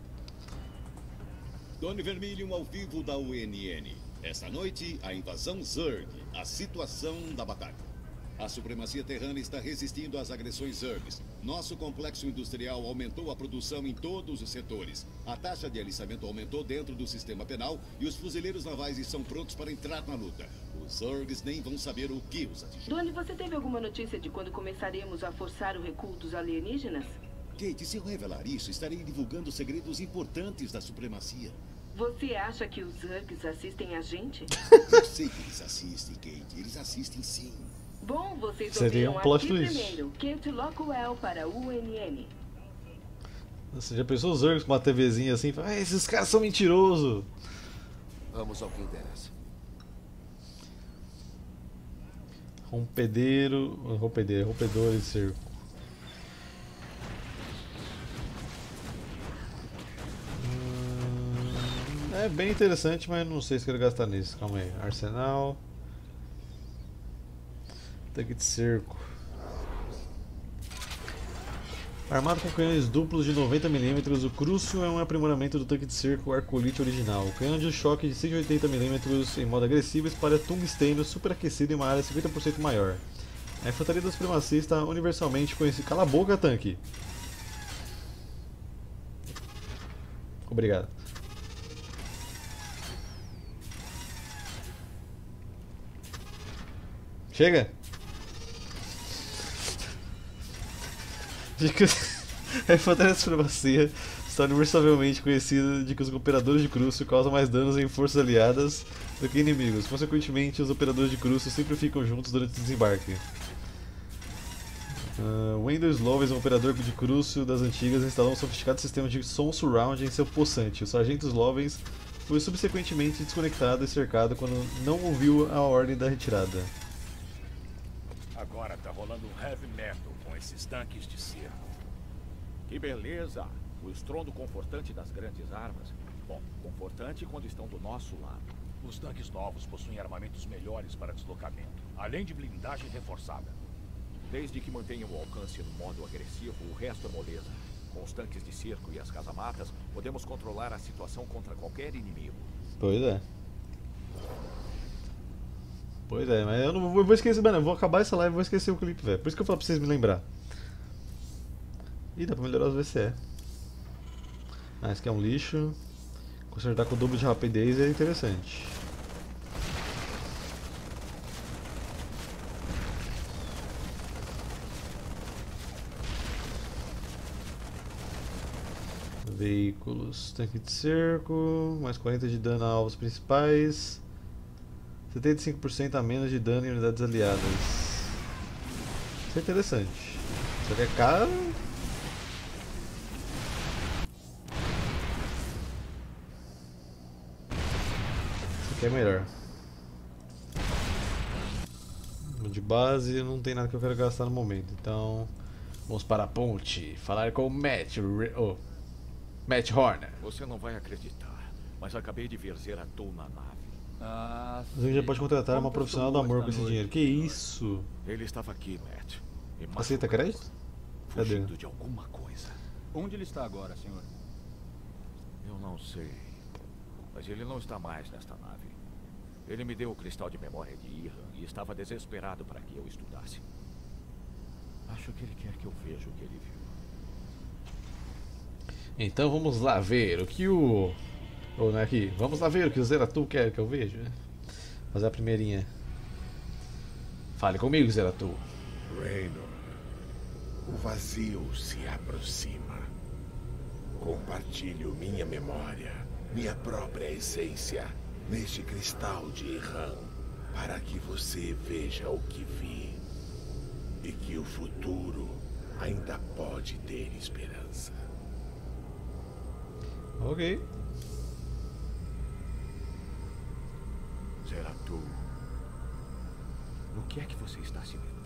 Doni Vermilion ao vivo da UNN. Esta noite, a invasão Zerg. A situação da batalha. A supremacia terrana está resistindo às agressões Zergs. Nosso complexo industrial aumentou a produção em todos os setores. A taxa de alistamento aumentou dentro do sistema penal e os fuzileiros navais estão prontos para entrar na luta. Os Zergs nem vão saber o que os atingiu. Doni, você teve alguma notícia de quando começaremos a forçar o recuo dos alienígenas? Kate, se eu revelar isso, estarei divulgando segredos importantes da supremacia. Você acha que os Zergs assistem a gente? Eu sei que eles assistem, Kate. Eles assistem sim. Bom, vocês Seria ouviram um plot aqui twist. primeiro. Kate Lockwell para a UNN. Você já pensou os Zergs com uma TVzinha assim? Fala, esses caras são mentirosos. Vamos ao que interessa. Rompedor e cerco. É bem interessante, mas não sei se quero gastar nisso. Calma aí. Arsenal. Tanque de cerco. Armado com canhões duplos de 90mm, o Crucio é um aprimoramento do tanque de cerco Arcolite original. O canhão de choque de 180mm em modo agressivo espalha tungstênio superaquecido em uma área 50% maior. A infantaria da supremacia está universalmente conhecida. Cala a boca, tanque! Obrigado. Chega! A infantaria da supremacia está universalmente conhecida de que os operadores de Crucio causam mais danos em forças aliadas do que inimigos. Consequentemente, os operadores de Crucio sempre ficam juntos durante o desembarque. Wendell Sloves, um operador de Crucio das antigas, instalou um sofisticado sistema de som surround em seu possante. O sargento Slovens foi subsequentemente desconectado e cercado quando não ouviu a ordem da retirada. Agora tá rolando um heavy metal com esses tanques de cerco. Que beleza! O estrondo confortante das grandes armas. Bom, confortante quando estão do nosso lado. Os tanques novos possuem armamentos melhores para deslocamento, além de blindagem reforçada. Desde que mantenham o alcance no modo agressivo, o resto é moleza. Com os tanques de cerco e as casamatas, podemos controlar a situação contra qualquer inimigo. Pois é. Pois é, mas eu não vou esquecer, mano. Eu vou acabar essa live e vou esquecer o clipe, velho. Por isso que eu falo pra vocês me lembrar. Ih, dá pra melhorar os VCE. Ah, esse aqui é um lixo. Consertar com o dobro de rapidez é interessante. Veículos, tanque de cerco, mais 40 de dano a alvos principais, 75% a menos de dano em unidades aliadas. Isso é interessante. Só que é caro. Isso aqui é melhor. De base não tem nada que eu quero gastar no momento, então vamos para a ponte, falar com o Matt Horner. Você não vai acreditar, mas acabei de ver Zeratul na nave. Você já pode contratar uma profissional do amor com esse dinheiro. Que isso? Ele estava aqui, Matt. Aceita crédito? Cadê? Fugindo de alguma coisa. Onde ele está agora, senhor? Eu não sei. Mas ele não está mais nesta nave. Ele me deu o cristal de memória de Irhan e estava desesperado para que eu estudasse. Acho que ele quer que eu veja o que ele viu. Então vamos lá ver o que o... Ou não é aqui? Vamos lá ver o que o Zeratul quer que eu veja. Fazer a primeirinha. Fale comigo, Zeratul. Raynor, o vazio se aproxima. Compartilho minha memória, minha própria essência, neste cristal de Irhan, para que você veja o que vi. E que o futuro ainda pode ter esperança. Ok. Zeratul, no que é que você está se metendo?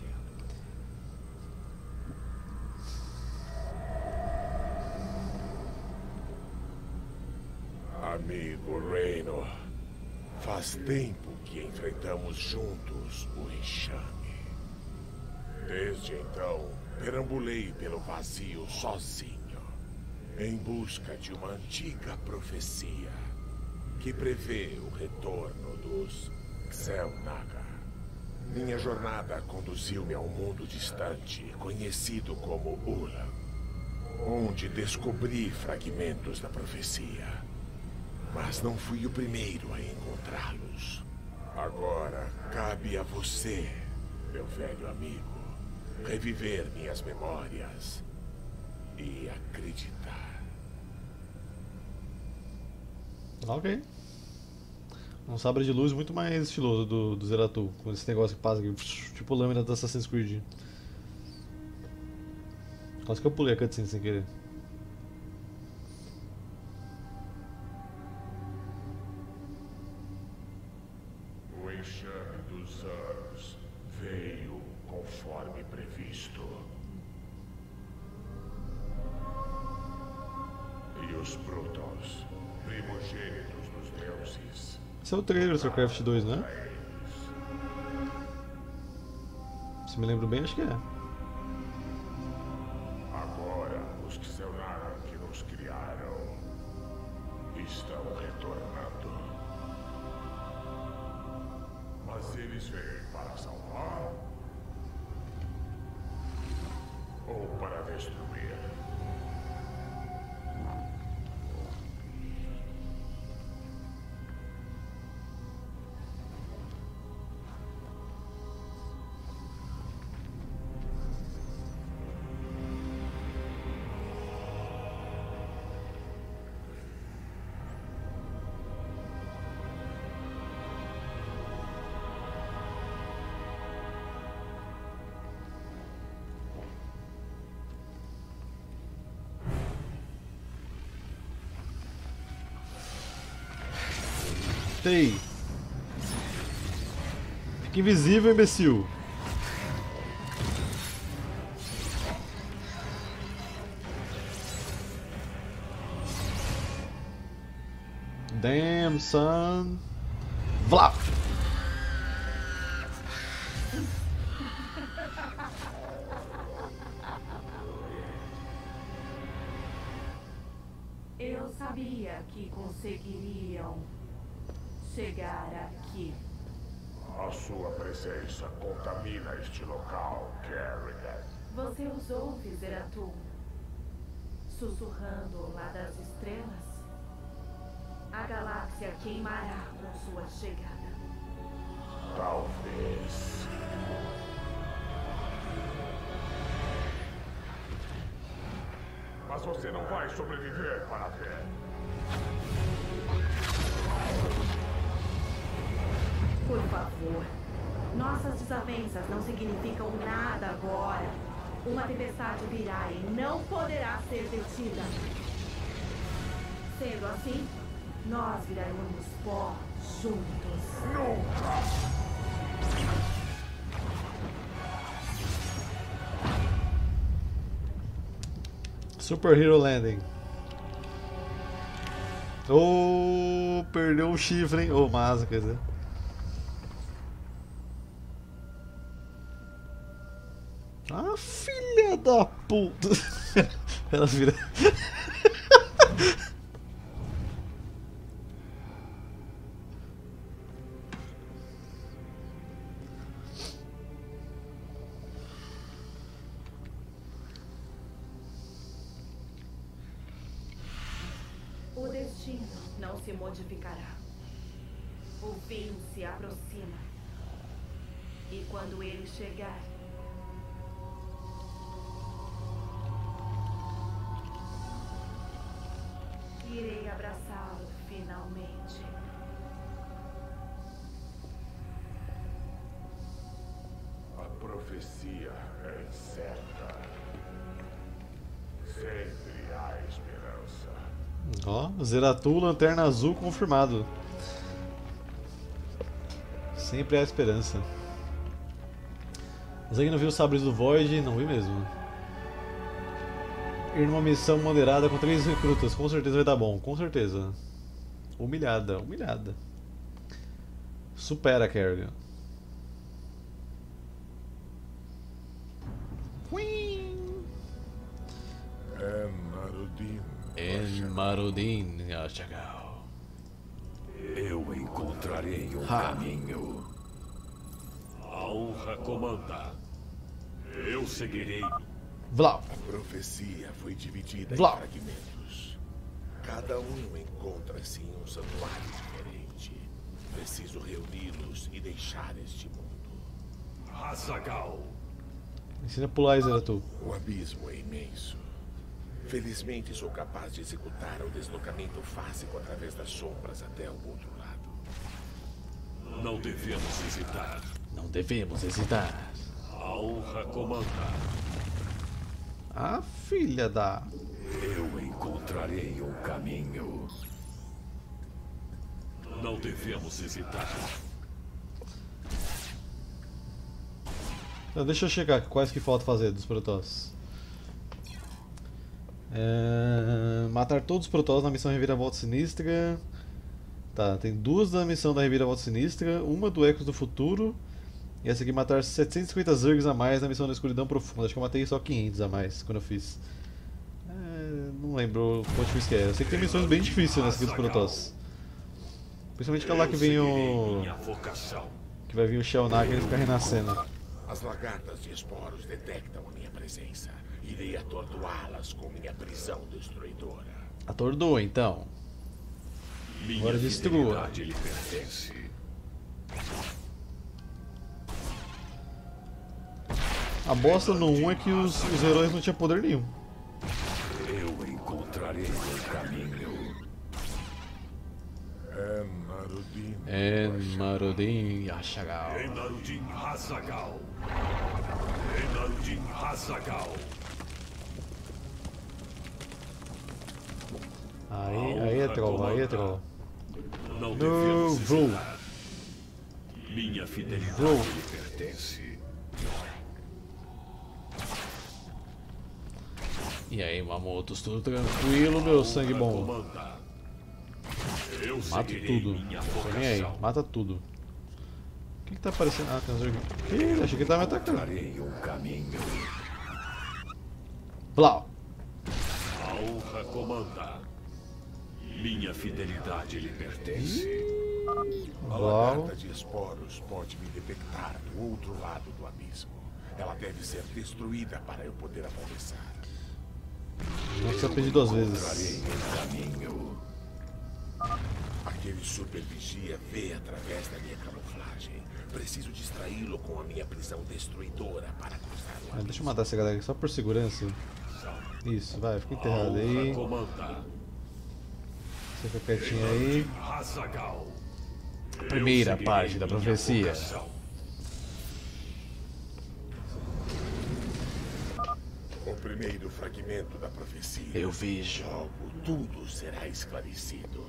Amigo Raynor, Faz tempo que enfrentamos juntos o enxame. Desde então, perambulei pelo vazio sozinho, em busca de uma antiga profecia que prevê o retorno dos Xel'Naga. Minha jornada conduziu-me a um mundo distante, conhecido como Ulan, onde descobri fragmentos da profecia. Mas não fui o primeiro a encontrá-los. Agora, cabe a você, meu velho amigo, reviver minhas memórias e acreditar. Ok. Um sabre de luz muito mais estiloso do Zeratul, com esse negócio que passa aqui, tipo lâmina do Assassin's Creed. Quase que eu pulei a cutscene sem querer. O enxame dos anos veio conforme previsto. E os Protoss, primogênitos dos deuses. Esse é o trailer do StarCraft 2, né? Se me lembro bem, acho que é. Agora, os Xel'Naga que nos criaram estão retornando. Mas eles vêm para salvar ou para destruir? Ei! Fica invisível, imbecil! Damn, son! Vlap! Eu sabia que conseguiriam chegar aqui. A sua presença contamina este local, Kerrigan. Você os ouve, Zeratul? Sussurrando lá das estrelas? A galáxia queimará com sua chegada. Talvez. Mas você não vai sobreviver para ver. Por favor. Nossas desavenças não significam nada agora. Uma tempestade virá e não poderá ser detida. Sendo assim, nós viraremos pó juntos. Nunca! Super Hero Landing. Oh, perdeu um chifre, hein? Oh, massa, quer dizer. Ah, filha da puta! Ela vira. O destino não se modificará. O fim se aproxima. E quando ele chegar, irei abraçá-lo finalmente. A profecia é incerta. Sempre há esperança. Ó, Zeratul, Lanterna Azul confirmado. Sempre há esperança. Você que não viu os sabres do Void? Não vi mesmo. Ir numa missão moderada com 3 recrutas, com certeza vai dar bom, com certeza. Humilhada, humilhada. Supera, Kerrigan. Marudin Yashagal. Eu encontrarei um caminho. A honra comanda. Eu seguirei. Vlau. A profecia foi dividida Vlau. em fragmentos. Cada um encontra-se em um santuário diferente. Preciso reuni-los e deixar este mundo. Hasagal. Ensina a pular, Zeratu. O abismo é imenso. Felizmente sou capaz de executar o deslocamento fásico através das sombras até o outro lado. Não devemos hesitar. Não devemos hesitar. A honra comanda. Ah, filha da... Eu encontrarei um caminho. Não devemos hesitar. Então, deixa eu checar quais que falta fazer dos Protoss. Matar todos os Protoss na missão Reviravolta Sinistra. Tá, tem duas da missão da Reviravolta Sinistra, uma do Ecos do Futuro. E essa aqui, matar 750 Zergs a mais na missão da Escuridão Profunda. Acho que eu matei só 500 a mais quando eu fiz. Não lembro quanto difícil que é. Eu sei que tem missões bem difíceis nessa aqui dos Protoss. Principalmente aquela que vem o... que vai vir o Shellnaga e ele fica renascendo. As lagartas de esporos detectam a minha presença. Irei atordoá-las com minha prisão destruidora. Atordoa, então. Agora destrua. Lhe pertence. A bosta no 1 é que os heróis não tinham poder nenhum. Eu encontrarei o caminho. Marudin Yashagal. Enarudin Hasagal. Enarudin Hasagal. Aí é troll, aí é troll. Não devemos vou. hesitar. Minha fidelidade Vou. lhe pertence. E aí, Mamotos, tudo tranquilo, meu sangue bom? Mata tudo. Tô nem aí, mata tudo. O que tá aparecendo? Ah, tem um Zerg. Ih, achei que ele tava me atacando. Blau. A honra comanda. Minha fidelidade lhe pertence. A lagarta de esporos pode me detectar do outro lado do abismo. Ela deve ser destruída para eu poder atravessar. Não precisa pedir duas vezes. Aquele super vigia vê através da minha camuflagem. Preciso distraí-lo com a minha prisão destruidora para cruzar o abismo. Deixa eu matar essa galera aqui só por segurança. Isso, vai, fica enterrado aí. Você fica quietinho aí. Primeira parte da profecia. O primeiro fragmento da profecia. Eu vejo. Logo tudo será esclarecido.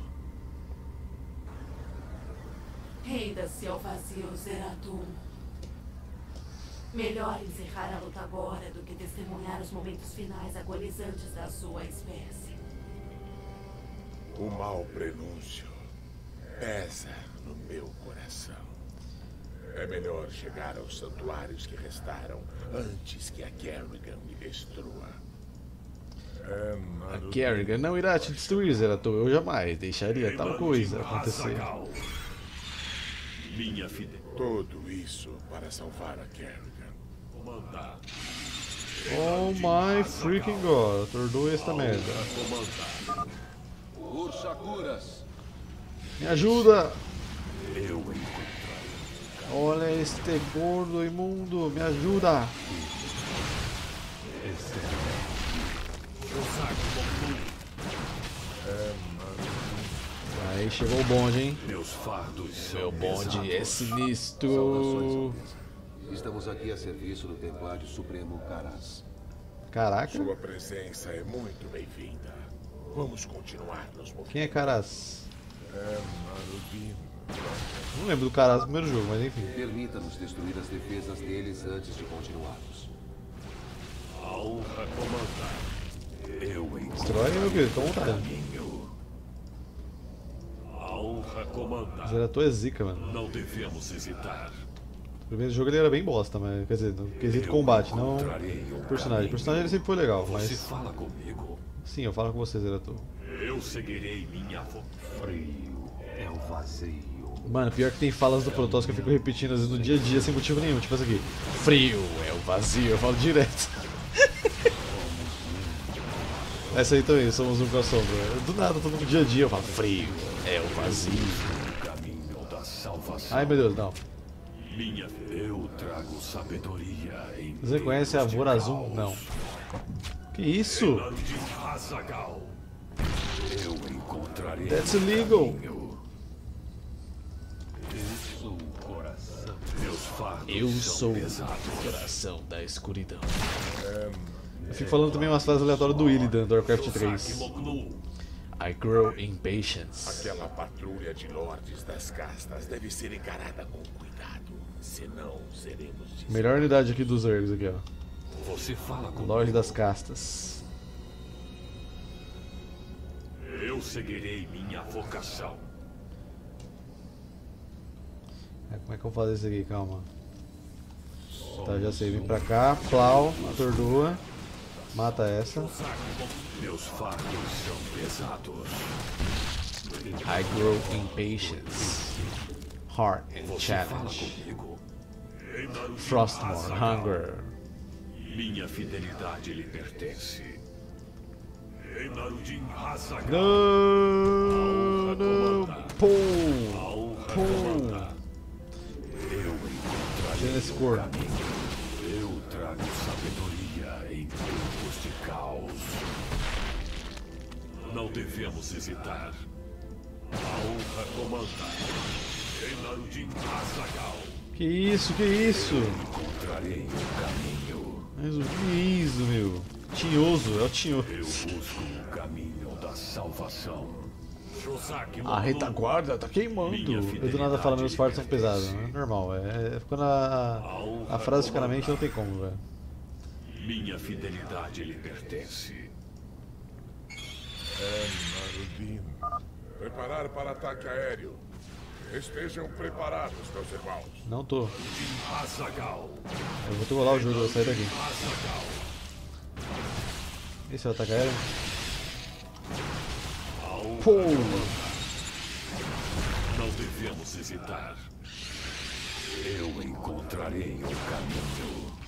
Rei da Selvasil, Zeratul. Melhor encerrar a luta agora do que testemunhar os momentos finais agonizantes da sua espécie. O mau prenúncio pesa no meu coração. É melhor chegar aos santuários que restaram antes que a Kerrigan me destrua. A Kerrigan não irá te destruir, Zeratul. Eu jamais deixaria tal coisa acontecer. Minha filha. Tudo isso para salvar a Kerrigan. Oh my freaking god. Atordoa esta merda. Ursakuras. Me ajuda! Eu encontrei. Olha este gordo imundo, me ajuda! Aí chegou o bonde, hein? Meus fardos. Meu bonde é sinistro. Estamos aqui a serviço do Templário Supremo Karas. Caraca. Sua presença é muito bem-vinda. Vamos continuar nos movimentos. Quem é Karas? Não lembro do Karas no primeiro jogo, mas enfim. Permita-nos destruir as defesas deles antes de continuarmos. A honra comanda. Eu Destrói, meu querido, com vontade. A honra honra comanda. Zerator é zica, mano. Não devemos hesitar. O primeiro jogo ele era bem bosta, mas quer dizer, no quesito combate, não personagem. O personagem ele sempre foi legal, mas. Você fala comigo? Sim, eu falo com você, Zerator. Eu seguirei minha voz. Frio é o vazio. Mano, pior que tem falas do Protoss que eu fico repetindo às vezes no dia a dia sem motivo nenhum. Tipo essa aqui. Frio é o vazio, eu falo direto. Essa aí também, somos um com a sombra. Do nada, todo no dia a dia eu falo frio é o vazio. Ai meu Deus, não. Eu trago sabedoria em. Você conhece a Vorazum? Não. Que isso? Eu encontrarei. That's illegal. Eu sou o coração da escuridão. Eu fico falando também umas frases aleatórias do Illidan, do Warcraft 3. I grow in patience. Aquela patrulha de lordes das castas deve ser encarada com cuidado, senão seremos... Melhor unidade aqui dos Zergs aqui, ó. Você fala com Lorde das castas. Eu seguirei minha vocação. Como é que eu vou fazer isso aqui? Calma. Tá, já sei. Vem pra cá, plau, atordoa. Mata essa. Meus fardos são pesados. I grow in patience, heart and challenge. Frostmourne, hunger. Minha fidelidade lhe pertence. Não, não, pum, pum. Tira esse corpo. Eu trago sabedoria em tempos de caos. Não devemos hesitar. A honra comanda. Enarudin Azaghal. Que isso, que isso? Encontrarei o caminho. Mas o que é isso, meu? Tinhoso, é o tinhoso. Eu busco o caminho da salvação. A retaguarda tá queimando. Eu do nada falo, meus fardos são pesados. É normal, quando a frase fica na mente não tem como, velho. Minha fidelidade lhe pertence. Marudin. Preparar para ataque aéreo. Estejam preparados, meus irmãos. Não tô. Azaghal. Eu vou trollar o jogo, eu vou sair daqui. Esse é o ataque aéreo? Pô. Não devemos hesitar. Eu encontrarei o caminho.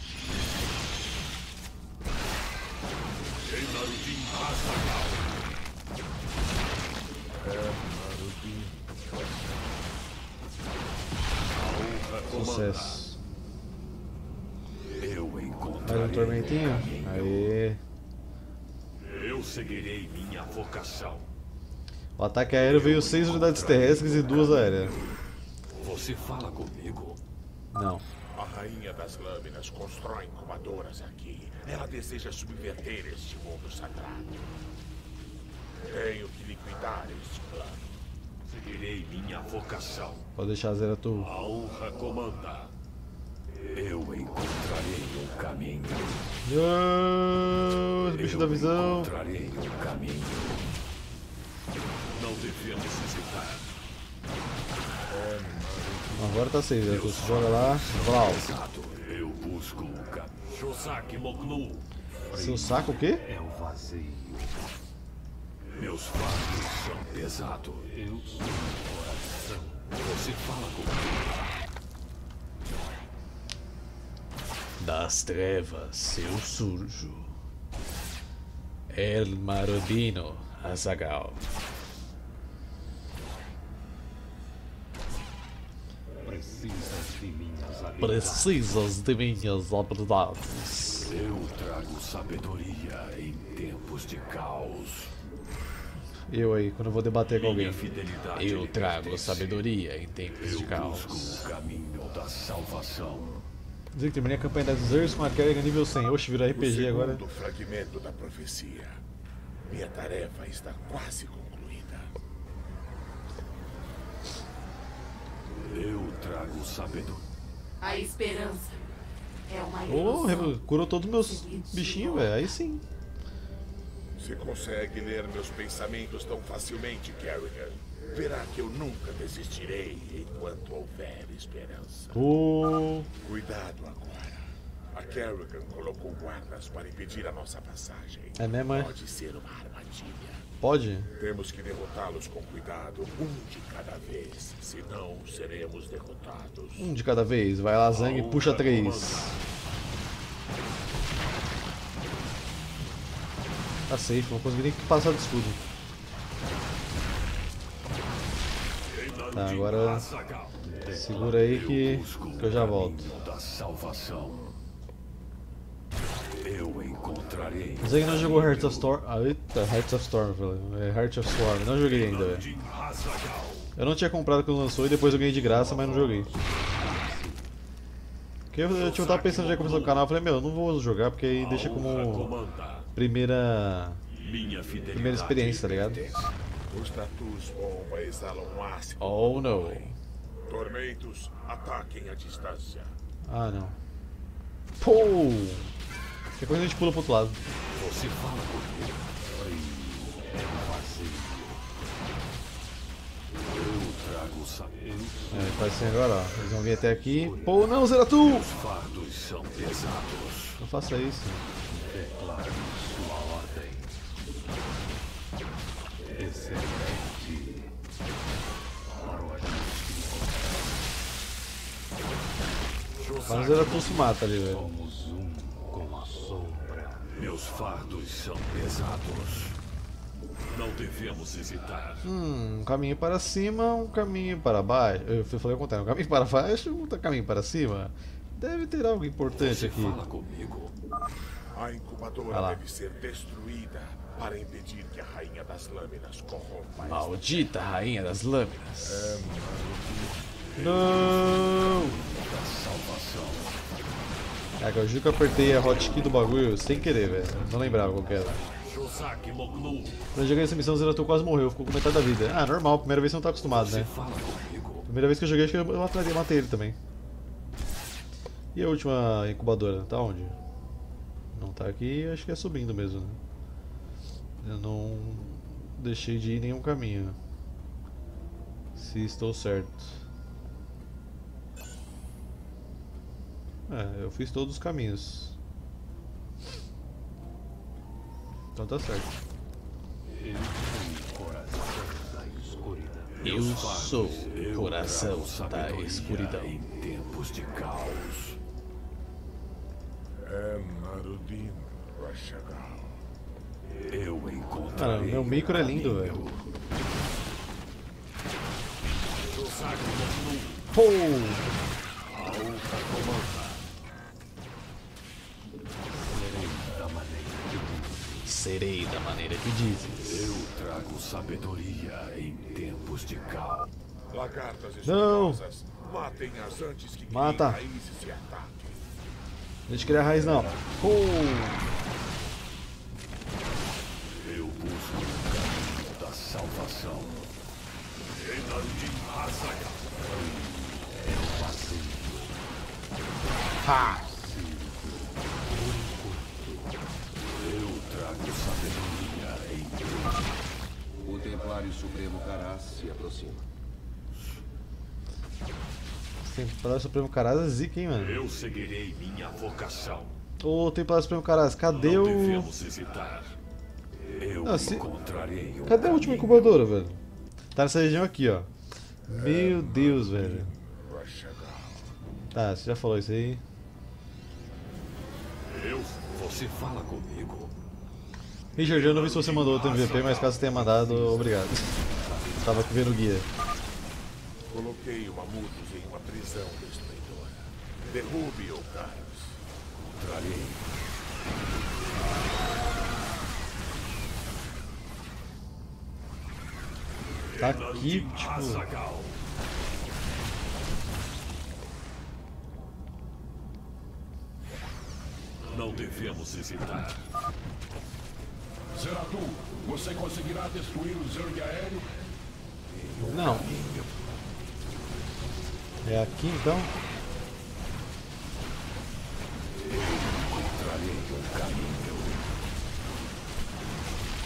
Enarudin Azaghal. Sucesso. Eu Mais um encontrarei. tormentinho? Aê. Eu seguirei minha vocação. O ataque aéreo veio 6 unidades terrestres e 2 aéreas. Você fala comigo? Não. A rainha das lâminas constrói incubadoras aqui. Ela deseja subverter este mundo sagrado. Tenho que liquidar este plano. Seguirei minha vocação. Pode deixar zero tu. A honra comanda. Eu encontrarei o caminho. Não, bicho da visão. Encontrarei o caminho. Não devemos hesitar. Agora tá 6, zero tu. Se joga lá. Blau. Eu busco o caminho. Shosaki Moknu. Seu saco o quê? É o vazio. Meus fardos são pesados. Eu sou o coração. Você fala comigo. Das trevas eu surjo. El Marudino Azaghal. Precisas de minhas habilidades. Eu trago sabedoria em tempos de caos. Eu aí, quando eu vou debater com alguém. Eu trago sabedoria em tempos de caos. Eu busco o caminho da salvação. Dizer que terminei a campanha das Zergs com a carga nível 100. Oxe, virou RPG agora. O fragmento da profecia. Minha tarefa está quase concluída. Eu trago sabedoria. A esperança é uma Oh, ilusão. curou todos os meus bichinhos, velho. Aí sim. Você consegue ler meus pensamentos tão facilmente, Kerrigan. Verá que eu nunca desistirei enquanto houver esperança. Cuidado agora. A Kerrigan colocou guardas para impedir a nossa passagem. É mesmo, é? Pode ser uma armadilha. Pode? Temos que derrotá-los com cuidado, um de cada vez. Senão, seremos derrotados. Um de cada vez. Vai lá, Zang, puxa 3. Tá safe, não consegui nem passar do escudo. Tá, agora segura aí que eu já volto. Eu encontrarei. Zang não jogou Hearts of Storm. Ah, eita, Hearts of Storm, velho. Heart of Storm. Não joguei ainda, velho. Eu não tinha comprado quando lançou e depois eu ganhei de graça, mas não joguei. Porque eu tava pensando já em começar o canal, eu falei, meu, eu não vou jogar porque aí deixa como primeira experiência, tá ligado? Os tatus bomba exalam ácido. Oh, não. Tormentos, ataquem à distância. Ah, não. Pô! Depois a gente pula pro outro lado. Você fala comigo. Eu trago saber. Vai ser agora, ó. Eles vão vir até aqui. Pô, não, Zeratu! Os fardos são pesados. Não faça isso. Declaro sua ordem. Excelente. Mas o Zeratu se mata ali, velho. Somos um com a sombra. Meus fardos são pesados. Não devemos hesitar. Um caminho para cima, um caminho para baixo. Eu falei ao contrário, um caminho para baixo, um caminho para cima. Deve ter algo importante aqui. Fala comigo. A incubadora deve ser destruída para impedir que a Rainha das Lâminas corrompa. Maldita Rainha das Lâminas. Não! É que eu juro que eu apertei a hotkey do bagulho sem querer, velho. Não lembrava qual que era. Quando eu joguei essa missão, o Zeratu quase morreu, ficou com metade da vida. Ah, normal, primeira vez você não tá acostumado, né? Primeira vez que eu joguei, acho que eu matei ele também. E a última incubadora, tá onde? Não tá aqui, acho que é subindo mesmo, né? Eu não deixei de ir em nenhum caminho. Se estou certo. É, eu fiz todos os caminhos. Então tá certo. Eu sou o coração da escuridão. Em tempos de caos. Marudin Rashagal. Eu encontrei. Cara, meu micro é lindo, velho. Pô! Serei da maneira que dizes. Eu trago sabedoria em tempos de caos. Lagartas escurosas, matem as antes que mata. Raízes e ataquem. Deixa eu criar raiz não. Eu busco o caminho da salvação. Ha! Eu trago sabedoria em O Templário Supremo Karaz se aproxima. Templário Supremo Karaz é zica, hein, mano? Eu seguirei minha vocação. Ô, Templário Supremo Karaz, cadê o... Devemos hesitar. Eu encontrarei Cadê a última incubadora, velho? Tá nessa região aqui, ó. Meu Deus, velho. Tá, você já falou isso aí. Você fala comigo. Richard, eu não vi se você mandou outro MVP, mas caso você tenha mandado, obrigado. Tava aqui vendo o guia. Coloquei o Mamutos em uma prisão destruidora. Derrube-o, Carlos. Trarei. Tá aqui, tipo... Não devemos hesitar. Zeratu, você conseguirá destruir o Zerg aéreo? Não. É aqui então? Eu encontrarei um caminho.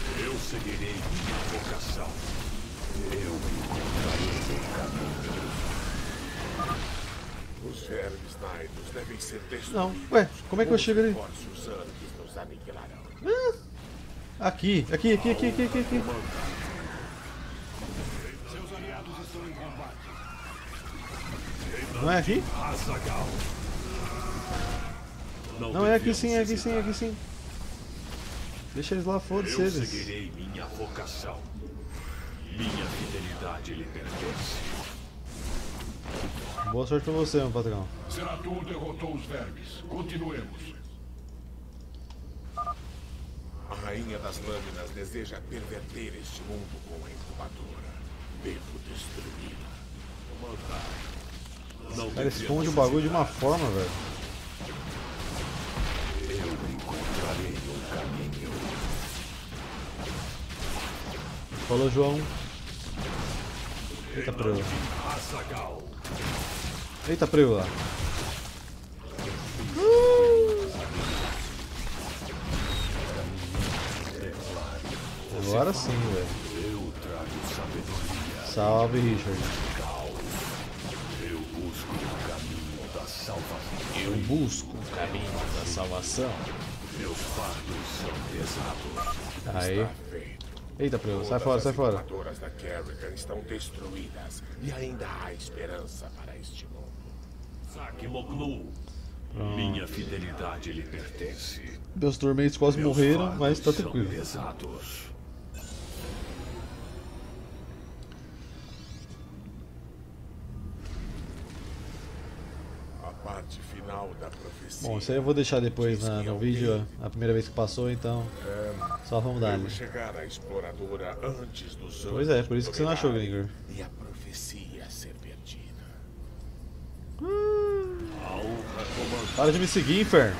Naidos devem ser destruídos. Não, ué, como é que eu chego ali? Os Zergs nos aniquilarão. Aqui. Seus aliados estão em combate. Não é aqui? Não, é aqui sim, Deixa eles lá, foda-se eles. Eu seguirei minha vocação. Minha fidelidade lhe pertence. Boa sorte pra você, meu patrão. Seratul derrotou os vermes. Continuemos. A Rainha das Lâminas deseja perverter este mundo com a incubadora. Devo destruí-la. Cara, esconde o bagulho de uma forma, velho. Eu encontrarei um caminho. Falou, João. Eita, preu. Eita, preu lá. Agora sim, velho. Salve, Richard. Eu busco o caminho da salvação. Meus fardos são pesados. Aí. Eita, preu, sai fora. As incubadoras da Kerrigan estão destruídas e ainda há esperança para este mundo. Saque Moklu. Minha fidelidade lhe pertence. Meus tormentos quase morreram, mas tá tranquilo. Pesados. A parte final da profecia. Bom, isso aí eu vou deixar depois no vídeo, a primeira vez que passou, então só vamos dar. Devo chegar à exploradora antes dos Pois é, por isso que você não achou, Gringor. E a profecia ser perdida. Para de me seguir, inferno.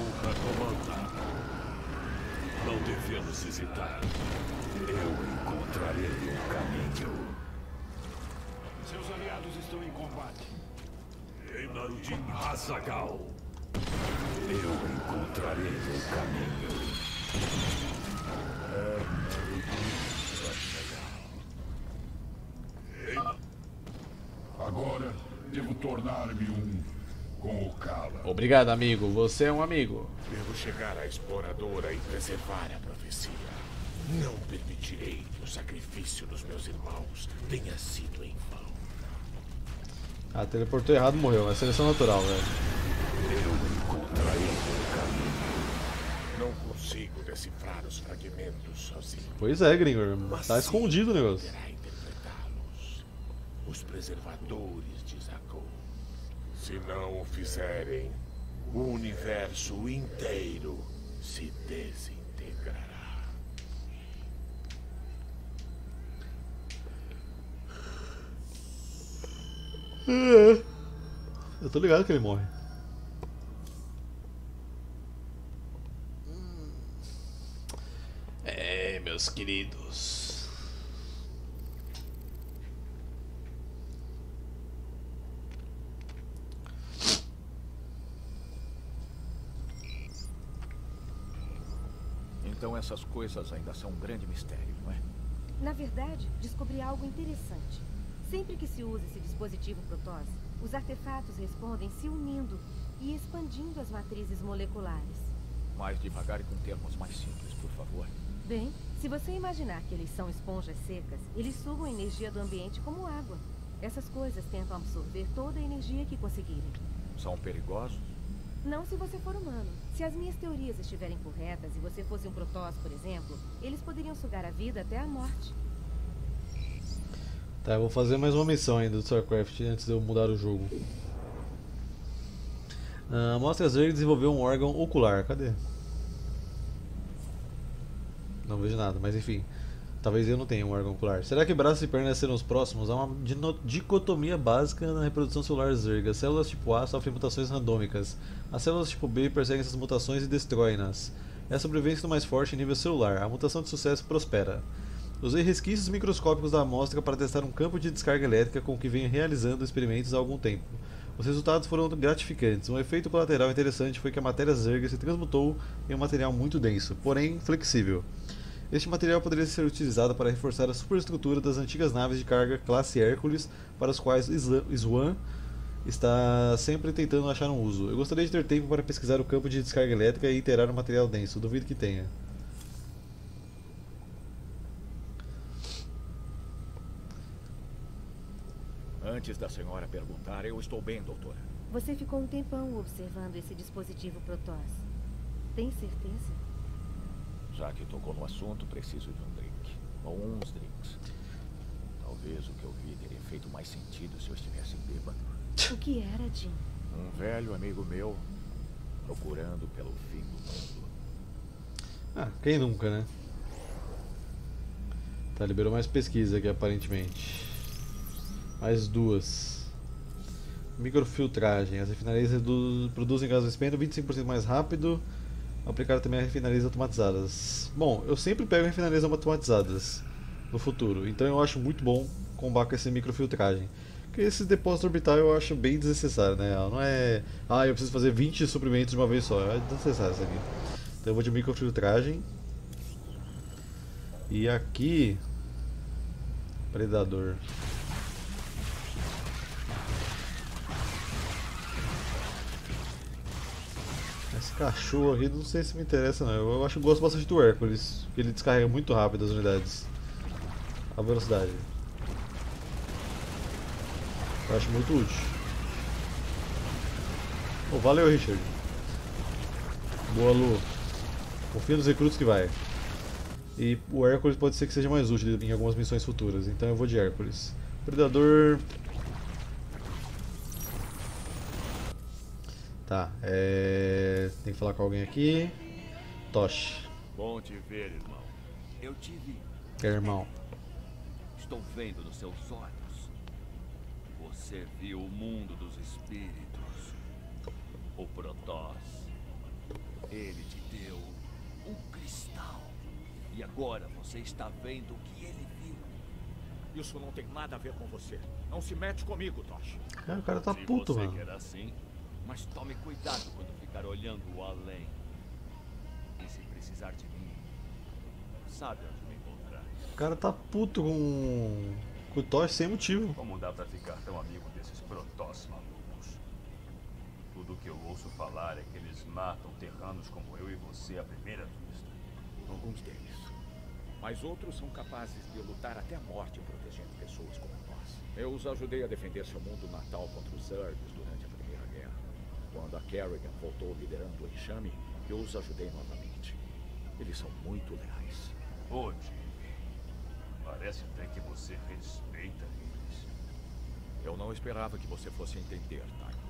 Não devemos hesitar. Eu encontrarei um caminho. Seus aliados estão em combate. Einarudin Hazagal. Eu encontrarei um caminho. Agora devo tornar-me um com o Kala. Obrigado, amigo. Você é um amigo. Devo chegar à exploradora e preservar a profecia. Não permitirei que o sacrifício dos meus irmãos tenha sido em vão. Ah, teleportou errado, morreu. É seleção natural, velho. Eu encontrarei um caminho. Não consigo decifrar os fragmentos sozinho. Pois é, Gringor. Tá escondido o negócio. Interpretá-los. Os preservadores de Zaku. Se não o fizerem, o universo inteiro se desintegrará. Eu tô ligado que ele morre. É, meus queridos. Então essas coisas ainda são um grande mistério, não é? Na verdade, descobri algo interessante. Sempre que se usa esse dispositivo Protoss, os artefatos respondem se unindo e expandindo as matrizes moleculares. Mais devagar e com termos mais simples, por favor. Bem, se você imaginar que eles são esponjas secas, eles sugam a energia do ambiente como água. Essas coisas tentam absorver toda a energia que conseguirem. São perigosos? Não se você for humano. Se as minhas teorias estiverem corretas e você fosse um Protoss, por exemplo, eles poderiam sugar a vida até a morte. Tá, eu vou fazer mais uma missão ainda do StarCraft antes de eu mudar o jogo. Mostra Zerg desenvolveu um órgão ocular. Cadê? Não vejo nada, mas enfim. Talvez eu não tenha um órgão ocular. Será que braços e pernas serão os próximos? Há uma dicotomia básica na reprodução celular Zerg. As células tipo A sofrem mutações randômicas. As células tipo B perseguem essas mutações e destroem-nas. É a sobrevivência do mais forte em nível celular. A mutação de sucesso prospera. Usei resquícios microscópicos da amostra para testar um campo de descarga elétrica com o que venho realizando experimentos há algum tempo. Os resultados foram gratificantes. Um efeito colateral interessante foi que a matéria Zerg se transmutou em um material muito denso, porém flexível. Este material poderia ser utilizado para reforçar a superestrutura das antigas naves de carga classe Hércules, para as quais Swan está sempre tentando achar um uso. Eu gostaria de ter tempo para pesquisar o campo de descarga elétrica e iterar um material denso. Duvido que tenha. Antes da senhora perguntar, eu estou bem, doutora. Você ficou um tempão observando esse dispositivo Protoss. Tem certeza? Já que tocou no assunto, preciso de um drink. Ou uns drinks. Talvez o que eu vi teria feito mais sentido se eu estivesse bêbado. O que era, Jim? Um velho amigo meu procurando pelo fim do mundo. Ah, quem nunca, né? Tá, liberou mais pesquisa aqui aparentemente. Mais duas. Microfiltragem. As refinarias produzem gás espelho 25% mais rápido. Aplicar também a refinarias automatizadas. Bom, eu sempre pego refinarias automatizadas no futuro. Então eu acho muito bom combar com essa microfiltragem. Porque esse depósito orbital eu acho bem desnecessário, né? Não é... Ah, eu preciso fazer 20 suprimentos de uma vez só. É desnecessário isso aqui. Então eu vou de microfiltragem. E aqui... Predador. Esse cachorro aqui não sei se me interessa não. Eu acho que gosto bastante do Hércules, porque ele descarrega muito rápido as unidades. A velocidade. Eu acho muito útil. Oh, valeu, Richard. Boa, Lu. Confia nos recrutos que vai. E o Hércules pode ser que seja mais útil em algumas missões futuras, então eu vou de Hércules. Predador... Tá, tem que falar com alguém aqui. Tosh. Bom te ver, irmão. Eu tive... Irmão. Estou vendo nos seus olhos. Você viu o mundo dos espíritos. O Protoss. Ele te deu um cristal. E agora você está vendo o que ele viu. Isso não tem nada a ver com você. Não se mete comigo, Tosh. O cara tá puto, mano. Se você quer assim, mas tome cuidado quando ficar olhando o além. E se precisar de mim, sabe onde me encontrar. O cara tá puto com o Tosh sem motivo. Como dá pra ficar tão amigo desses Protoss malucos? Tudo que eu ouço falar é que eles matam terranos como eu e você à primeira vista. Alguns deles. Mas outros são capazes de lutar até a morte protegendo pessoas como nós. Eu os ajudei a defender seu mundo natal contra os Zergs durante a Primeira Guerra. Quando a Kerrigan voltou liderando o enxame, eu os ajudei novamente. Eles são muito leais. Ô, Jimmy, parece até que você respeita eles. Eu não esperava que você fosse entender,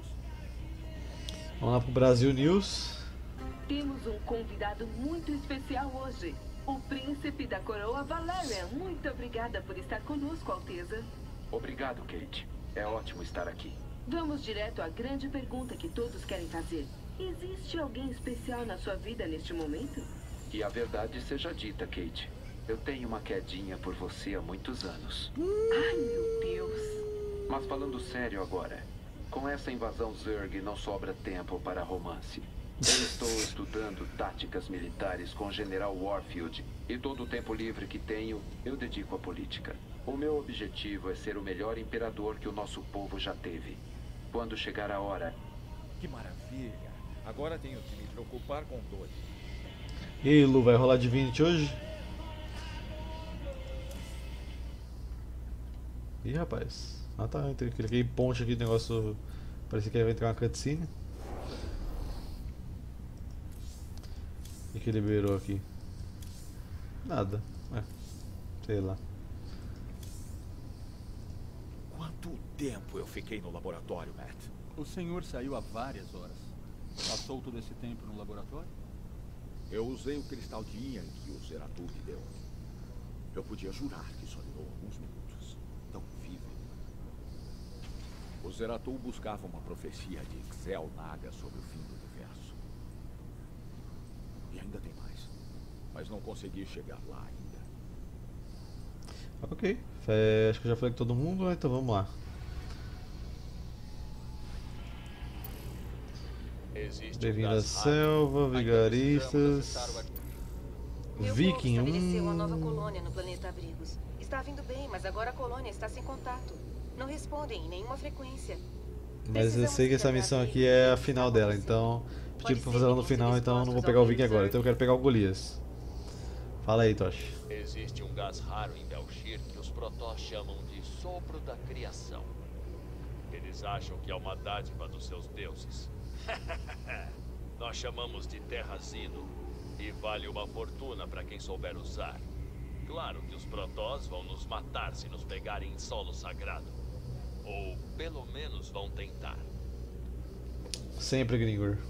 Tychus. Vamos lá pro Brasil News. Temos um convidado muito especial hoje. O príncipe da coroa Valerian. Muito obrigada por estar conosco, Alteza. Obrigado, Kate. É ótimo estar aqui. Vamos direto à grande pergunta que todos querem fazer. Existe alguém especial na sua vida neste momento? Que a verdade seja dita, Kate. Eu tenho uma quedinha por você há muitos anos. Ai, meu Deus. Mas falando sério agora, com essa invasão Zerg não sobra tempo para romance. Eu estou estudando táticas militares com o General Warfield e todo o tempo livre que tenho, eu dedico à política. O meu objetivo é ser o melhor imperador que o nosso povo já teve. Quando chegar a hora... Que maravilha! Agora tenho que me preocupar com dois. E aí, Lu, vai rolar Divinity hoje? Ih, rapaz. Ah tá, cliquei em ponte aqui, negócio... Parecia que ia entrar uma cutscene. O que liberou aqui? Nada. Sei lá. Quanto tempo eu fiquei no laboratório, Matt? O senhor saiu há várias horas. Passou todo esse tempo no laboratório? Eu usei o cristal de Ian que o Zeratul me deu. Eu podia jurar que só durou alguns minutos. Tão vívido. O Zeratul buscava uma profecia de Xel Naga sobre o fim do universo. E ainda tem mais. Mas não consegui chegar lá ainda. Ok. Acho que eu já falei com todo mundo, né? Então vamos lá. Bem-vindo à selva, vigaristas. Viking. Estabeleceu uma nova colônia no planeta Abrigos. Está vindo bem, mas agora a colônia está sem contato. Não respondem em nenhuma frequência. Mas eu sei que essa missão aqui é a final dela, então pediram pra fazer ela no final, então eu não vou pegar o Viking agora, então eu quero pegar o Golias. Fala aí, Tosh. Existe um gás raro em Belshir que os Protoss chamam de sopro da criação. Eles acham que é uma dádiva dos seus deuses. Nós chamamos de Terrazino e vale uma fortuna para quem souber usar. Claro que os Protoss vão nos matar se nos pegarem em solo sagrado. Ou pelo menos vão tentar. Sempre, Gringor.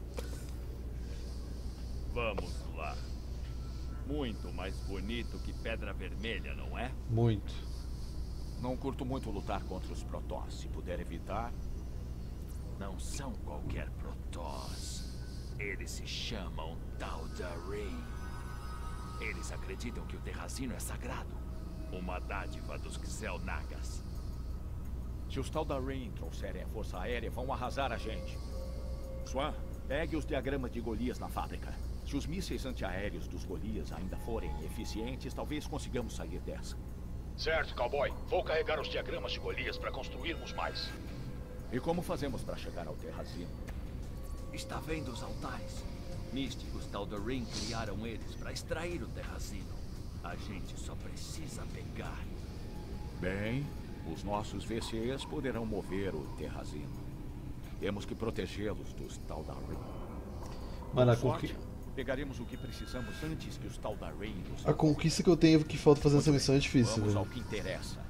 Vamos lá. Muito mais bonito que Pedra Vermelha, não é? Muito. Não curto muito lutar contra os Protoss. Se puder evitar... Não são qualquer Protoss. Eles se chamam Tal'Darim. Eles acreditam que o Terrazino é sagrado. Uma dádiva dos Xel'Nagas. Se os Tal'Darim trouxerem a força aérea, vão arrasar a gente. Swan, pegue os diagramas de Golias na fábrica. Se os mísseis antiaéreos dos Golias ainda forem eficientes, talvez consigamos sair dessa. Certo, cowboy. Vou carregar os diagramas de Golias para construirmos mais. E como fazemos para chegar ao Terrazino? Está vendo os altares? Místicos Tal'Darim criaram eles para extrair o Terrazino. A gente só precisa pegar. Bem, os nossos VCEs poderão mover o Terrazino. Temos que protegê-los dos Tal'Darim. Mano, pegaremos o que precisamos antes que os Tal'Darim nos... A conquista que eu tenho que falta fazer essa missão é difícil, Vamos velho. ao que interessa.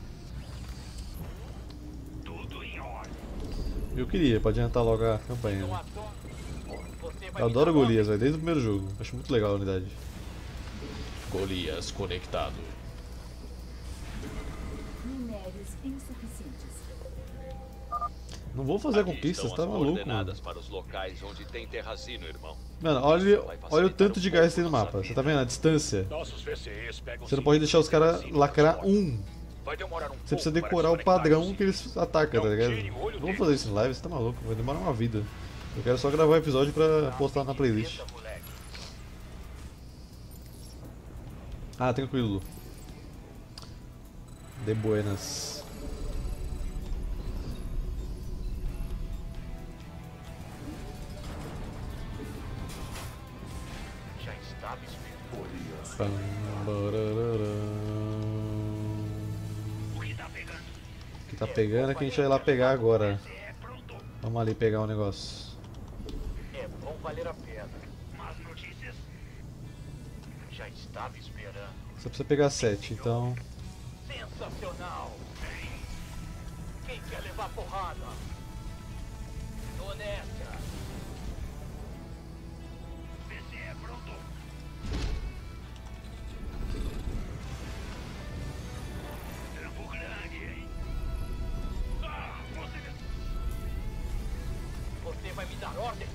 Tudo em ordem. Eu queria, pode adiantar logo a campanha. Né? Eu adoro Golias, velho, desde o primeiro jogo. Acho muito legal a unidade. Golias conectado. Minérios insuficientes. Não vou fazer a conquista, você tá maluco, mano. Para os locais onde tem Terrazino, irmão. Mano, olha o tanto de gás que tem no mapa. Você tá vendo a distância? Você não pode deixar os caras lacrar um. Você precisa decorar o padrão que eles atacam, tá ligado? Não vou fazer isso em live, você tá maluco, vai demorar uma vida. Eu quero só gravar o episódio pra postar na playlist. Ah, tranquilo. De buenas. Já estava esperando. O que tá pegando é que a gente vai lá pegar agora. Vamos ali pegar o negócio. É bom valer a pena. Mas notícias. Já estava esperando. Só precisa pegar 7, então. Sensacional. Quem quer levar porrada? Tô nessa. VC é pronto. Tempo grande, hein? Ah, você vai me dar ordem?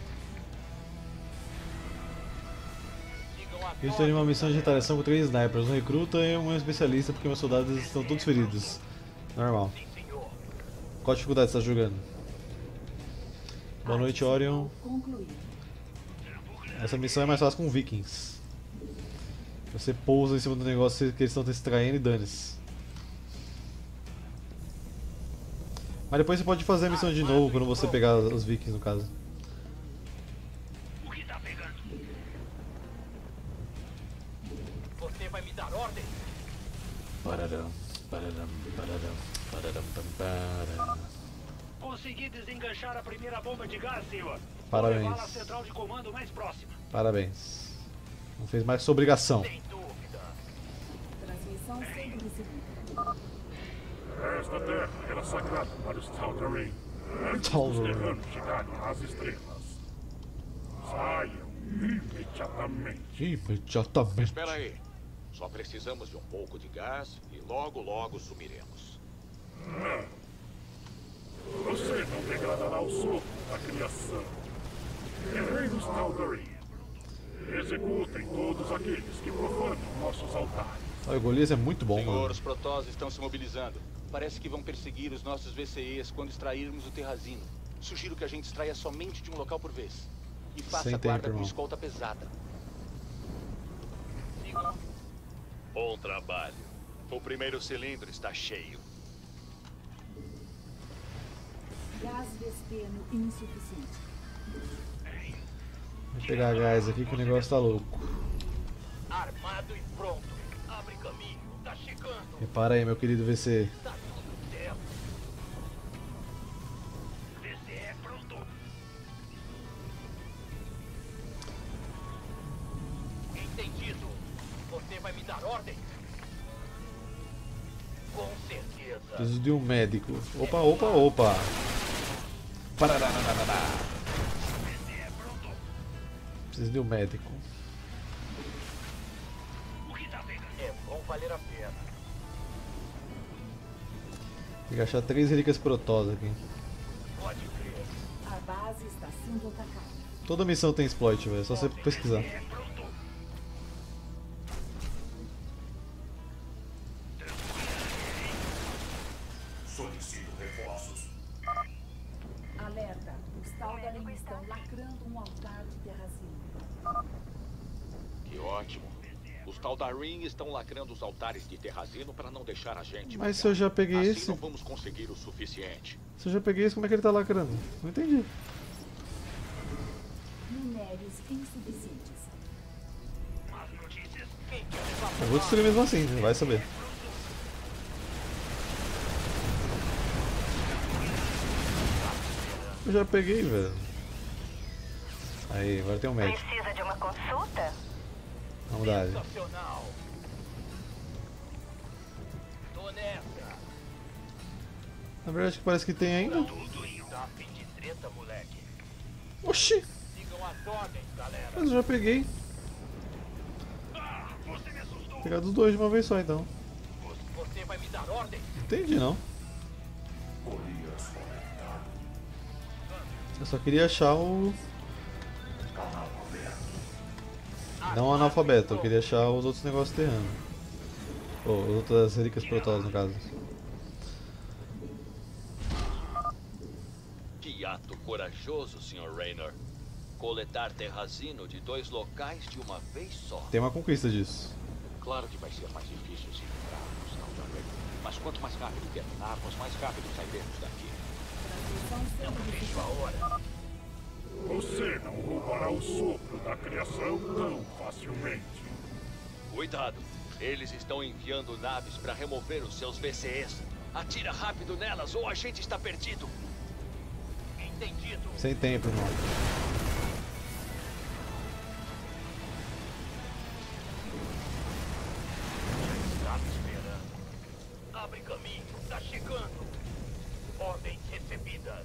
Eu estou em uma missão de retaliação com 3 snipers, um recruta e um especialista porque meus soldados estão todos feridos. Normal. Qual dificuldade você está jogando? Boa noite, Orion. Essa missão é mais fácil com Vikings. Você pousa em cima do negócio que eles estão extraindo e dane-se. Mas depois você pode fazer a missão de novo quando você pegar os Vikings, no caso. Você vai me dar ordem? Consegui desenganchar a primeira bomba de gás, senhor. Parabéns. Vou levá-la à central de comando mais próxima. Parabéns. Não fez mais que sua obrigação. Sem dúvida. Transmissão sempre recebida. Esta terra era sagrada para os Tal'Darim. Antes dos terranos chegarem às estrelas. Saiam imediatamente. Imediatamente. Espera aí. Só precisamos de um pouco de gás e logo sumiremos. Não. Você não degradará o sopro da criação. Guerreiros Tal'Darim, executem todos aqueles que profanam nossos altares. O Golias é muito bom, Senhor, mano. os Protoss estão se mobilizando. Parece que vão perseguir os nossos VCEs quando extrairmos o Terrazino. Sugiro que a gente extraia somente de um local por vez. E faça Sem guarda tempo, com irmão. escolta pesada. Bom trabalho. O primeiro cilindro está cheio. Gás vespeno insuficiente. Vou pegar gás aqui que o negócio tá louco. Armado e pronto. Abre caminho. Tá chegando. Repara aí, meu querido VC. Tá tudo certo. VC é pronto. Entendido. Você vai me dar ordem? Com certeza. Preciso de um médico. Opa, opa, opa. Pararararará. Preciso de um médico. É bom valer a pena. Tem que achar 3 relíquias Protoss aqui. Pode crer. A base está sendo atacada. Toda missão tem exploit, velho. É só você pesquisar. Solicito reforços. Alerta. Os Taldarin estão lacrando um altar de Terrazino. Que ótimo. Os Taldarin estão lacrando os altares de Terrazino para não deixar a gente. Mas se eu já peguei assim esse. Não vamos conseguir o suficiente. Se eu já peguei esse, como é que ele tá lacrando? Não entendi. Minérios insuficientes. Eu vou destruir mesmo assim, né? Vai saber. Eu já peguei, velho. Aí, agora tem um médico. Precisa de uma consulta? Vamos dar. Sensacional. Tô nessa. Na verdade, acho que parece que tem ainda. Tá a fim de treta, moleque. Oxi! Sigam as ordens, galera. Mas eu já peguei. Vou pegar dos dois de uma vez só, então. Você vai me dar ordem? Entendi, não. Eu só queria achar o... Não o analfabeto, eu queria achar os outros negócios terranos. Ou as outras relíquias Protoss, no caso. Que ato corajoso, Sr. Raynor. Coletar Terrazino de 2 locais de uma vez só. Tem uma conquista disso. Claro que vai ser mais difícil se livrar dos Taldarin. Mas quanto mais rápido terminarmos, mais rápido sairemos daqui. Não vejo a hora. Você não roubará o sopro da criação tão facilmente. Cuidado, eles estão enviando naves para remover os seus VCEs. Atira rápido nelas ou a gente está perdido. Entendido. Sem tempo, irmão. Estava esperando. Abre caminho. Tá chegando. Ordens recebidas.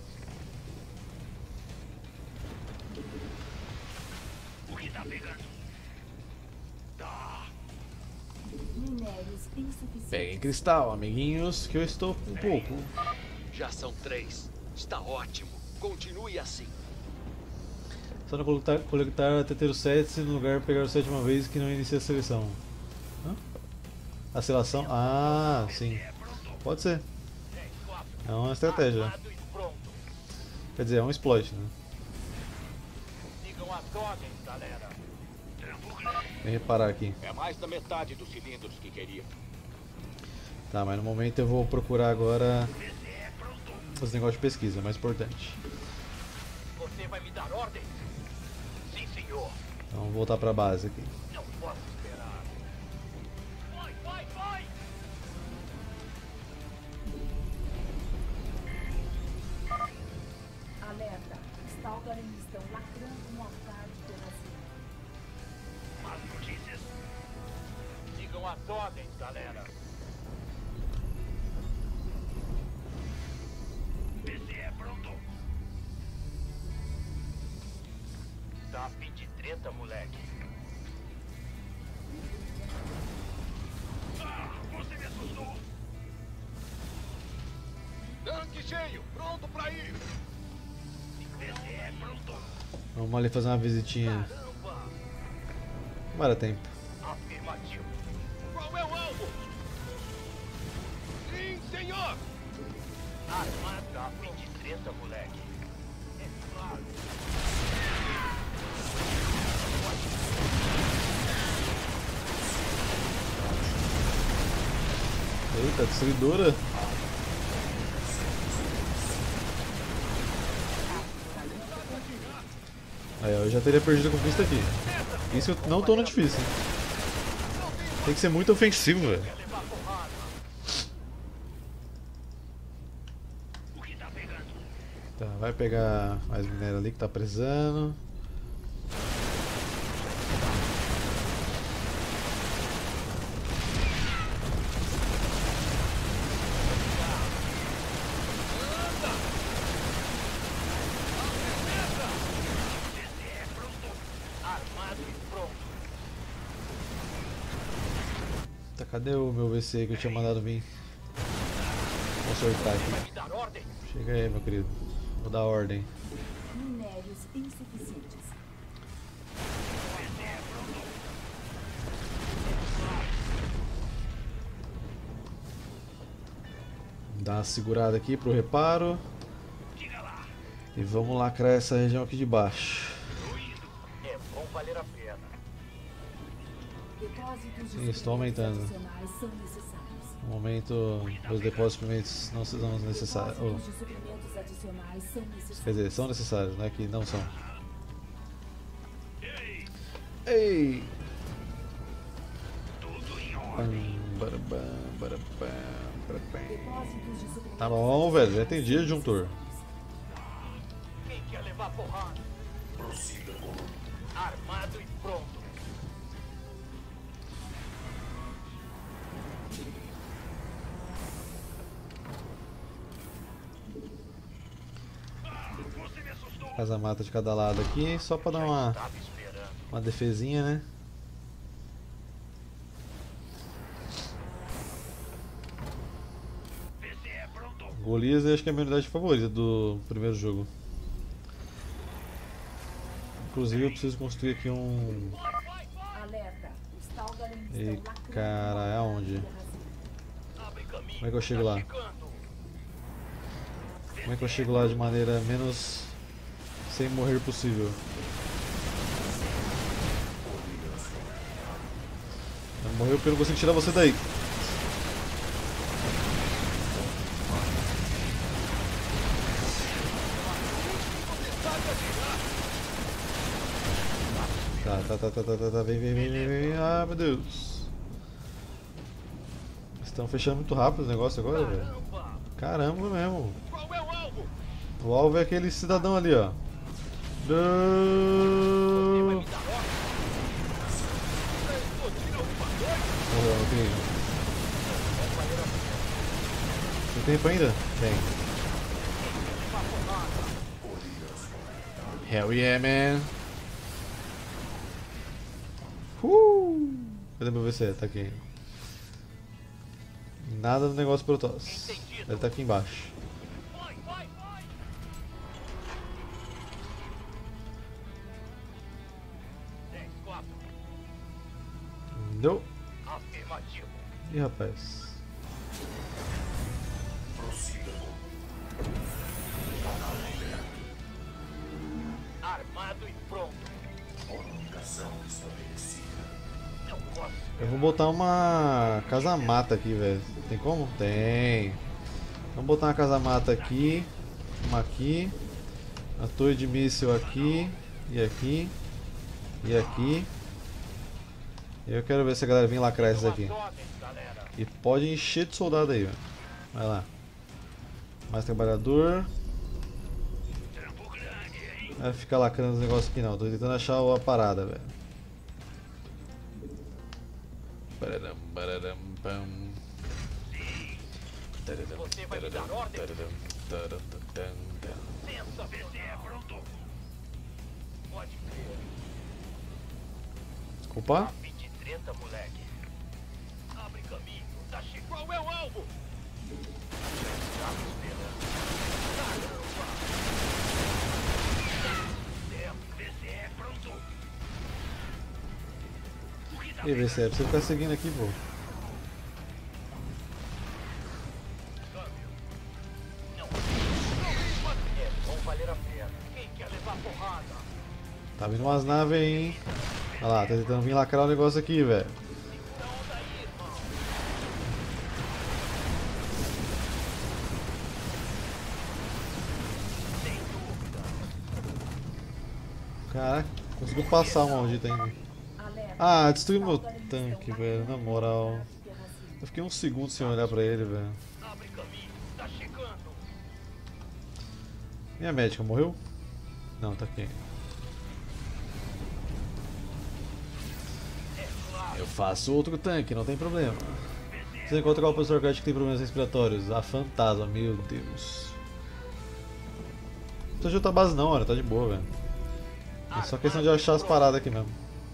O que tá pegando? Tá. Minérios insuficientes. Peguem cristal, amiguinhos, que eu estou com pouco. Já são 3. Está ótimo. Continue assim. Só não coletar até ter o 7, se no lugar pegar o 7ª vez que não inicia a seleção. Hã? A seleção? Ah, sim. Pode ser. É uma estratégia. Quer dizer, é um exploit, né? Sigam as ordens, galera. Vem reparar aqui. É mais da metade dos cilindros que queria. Tá, mas no momento eu vou procurar agora os negócios de pesquisa, mais importante. Você vai me dar ordem? Sim, senhor. Então vamos voltar pra base aqui. Não posso esperar. Vai, vai, vai! Alerta. Os Taldarin estão lacrando um altar de Terrazino. Más notícias? Sigam as ordens, galera. PC é pronto. Tá a fim de treta, moleque. Ah, você me assustou. Tanque cheio, pronto pra ir. PC é pronto. Vamos ali fazer uma visitinha. Não era tempo. Afirmativo. Qual é o alvo? Sim, senhor. Armada a fim de treta, moleque. É claro. Eita, destruidora. Aí, ó, eu já teria perdido a conquista aqui. Isso eu não tô no difícil. Tem que ser muito ofensivo, velho. Tá, vai pegar mais minério ali que tá precisando. Tá, cadê o meu VC que eu tinha mandado vir? Vou sortar aqui. Chega aí, meu querido. Vou dar ordem. Minérios insuficientes. Dá uma segurada aqui pro reparo. E vamos lacrar essa região aqui de baixo. É bom valer a pena. Sim, estou aumentando. No momento, os depósitos suprimentos não são necessários. Oh. Quer dizer, são necessários, não é que não são. Ei! Tá bom, velho, já entendi, disjuntor. Quem quer levar porrada? Prossiga com armado e pronto. Casa-mata de cada lado aqui, só pra dar uma defesinha, né? Golias acho que é a minha unidade favorita do primeiro jogo. Inclusive eu preciso construir aqui um... E cara, aonde? Como é que eu chego lá? Como é que eu chego lá de maneira menos... sem morrer possível? Morreu porque eu não consigo tirar você daí. Tá, vem. Ah, meu Deus. Estão fechando muito rápido o negócio agora, velho. Caramba mesmo. O alvo é aquele cidadão ali, ó. Morreu, ok. Tem tempo ainda? Tem. Hell yeah, man. Cadê meu VC? Tá aqui. Nada do negócio Protoss. Ele tá aqui embaixo. Não. Ih, rapaz. Armado e pronto. Eu vou botar uma casa-mata aqui, velho. Tem como? Tem. Vamos botar uma casa-mata aqui. Uma aqui. A torre de míssil aqui. E aqui. E aqui. E eu quero ver se a galera vem lacrar esses aqui. E pode encher de soldado aí, velho. Vai lá. Mais trabalhador. Vai ficar lacrando os negócios aqui não. Tô tentando achar a parada, velho. Você vai me dar ordem? Pensa, VC, pronto. Pode crer. Opa. 2030, moleque. Abre caminho. Tá cheio. Qual é o alvo? VC, pronto. E aí, VC, você ficar seguindo aqui, pô. Tá vindo umas naves aí, hein? Olha lá, tá tentando vir lacrar o negócio aqui, velho. Caraca, conseguiu passar o maldito ainda. Ah, destruiu meu tanque, velho, na moral. Eu fiquei uns segundos sem olhar pra ele, velho. Minha médica morreu? Não, tá aqui. Eu faço outro tanque, não tem problema. Você encontra qual professor que tem problemas respiratórios? A fantasma, meu Deus. Não precisa de outra base não, olha, tá de boa, velho. É só questão de achar as paradas aqui mesmo.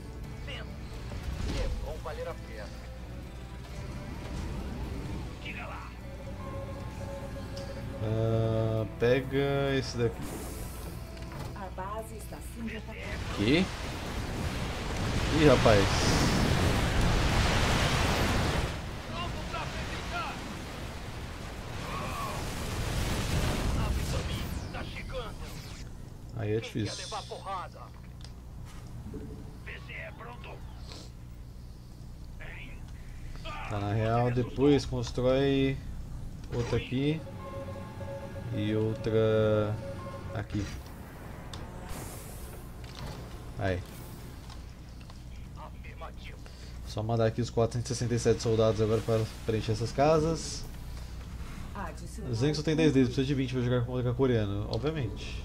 Pega esse daqui. A base está sendo atacada. Que? Ih, rapaz. Aí é difícil. Tá, na real, depois constrói outra aqui e outra aqui. Aí. Só mandar aqui os 467 soldados agora para preencher essas casas. O Zen só tem 10 dedos, precisa de 20 para jogar contra o coreano, obviamente.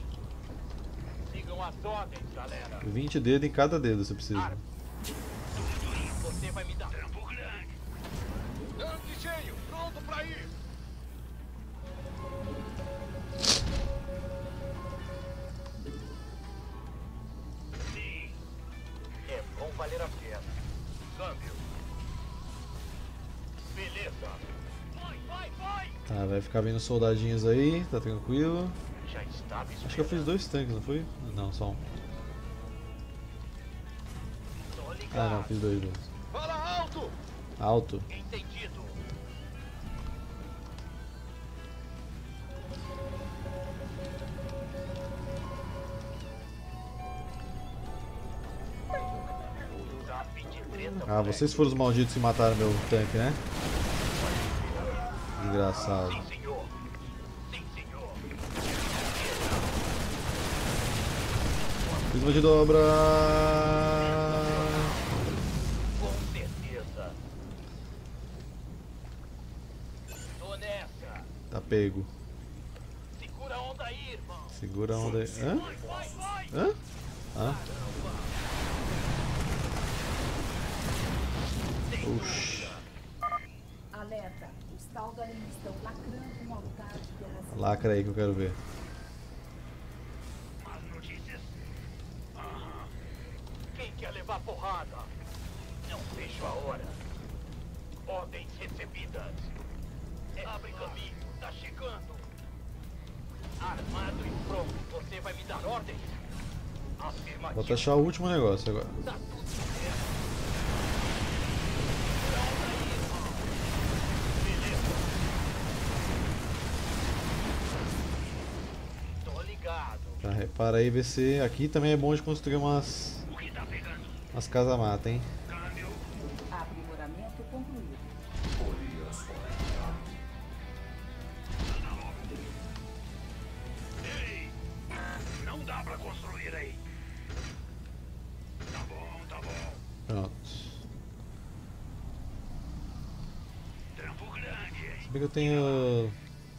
20 dedos em cada dedo você precisa. Você vai me dar trampo grande. Tanque cheio, pronto pra ir. Sim. É bom valer a pena. Câmbio. Beleza. Vai. Tá, vai ficar vindo soldadinhos aí, tá tranquilo. Já estava esperando. Acho que eu fiz 2 tanques, não foi? Não, só um. Ah não, fiz 2. Fala alto! Alto. Entendido. Ah, vocês foram os malditos que mataram meu tanque, né? Desgraçado. Prisma de dobra. Com certeza. Tô nessa. Tá pego. Segura a onda aí, irmão. Segura a onda aí. Hã? Hã? Hã? Oxi. Alerta, os Taldarin estão lacrando um altar de terra. Lacra aí que eu quero ver. As notícias? Quem quer levar porrada? Não vejo a hora. Ordens recebidas. Abre caminho, tá chegando. Armado e pronto, você vai me dar ordens? Afirmativo. Vou achar o último negócio agora. Tá tudo certo. Tá, repara aí, vê se aqui também é bom de construir umas casamatas, hein? Aprimoramento concluído. Ei, não dá pra construir aí. Tá bom. Pronto. Trampo grande, hein? Se bem que eu tenho...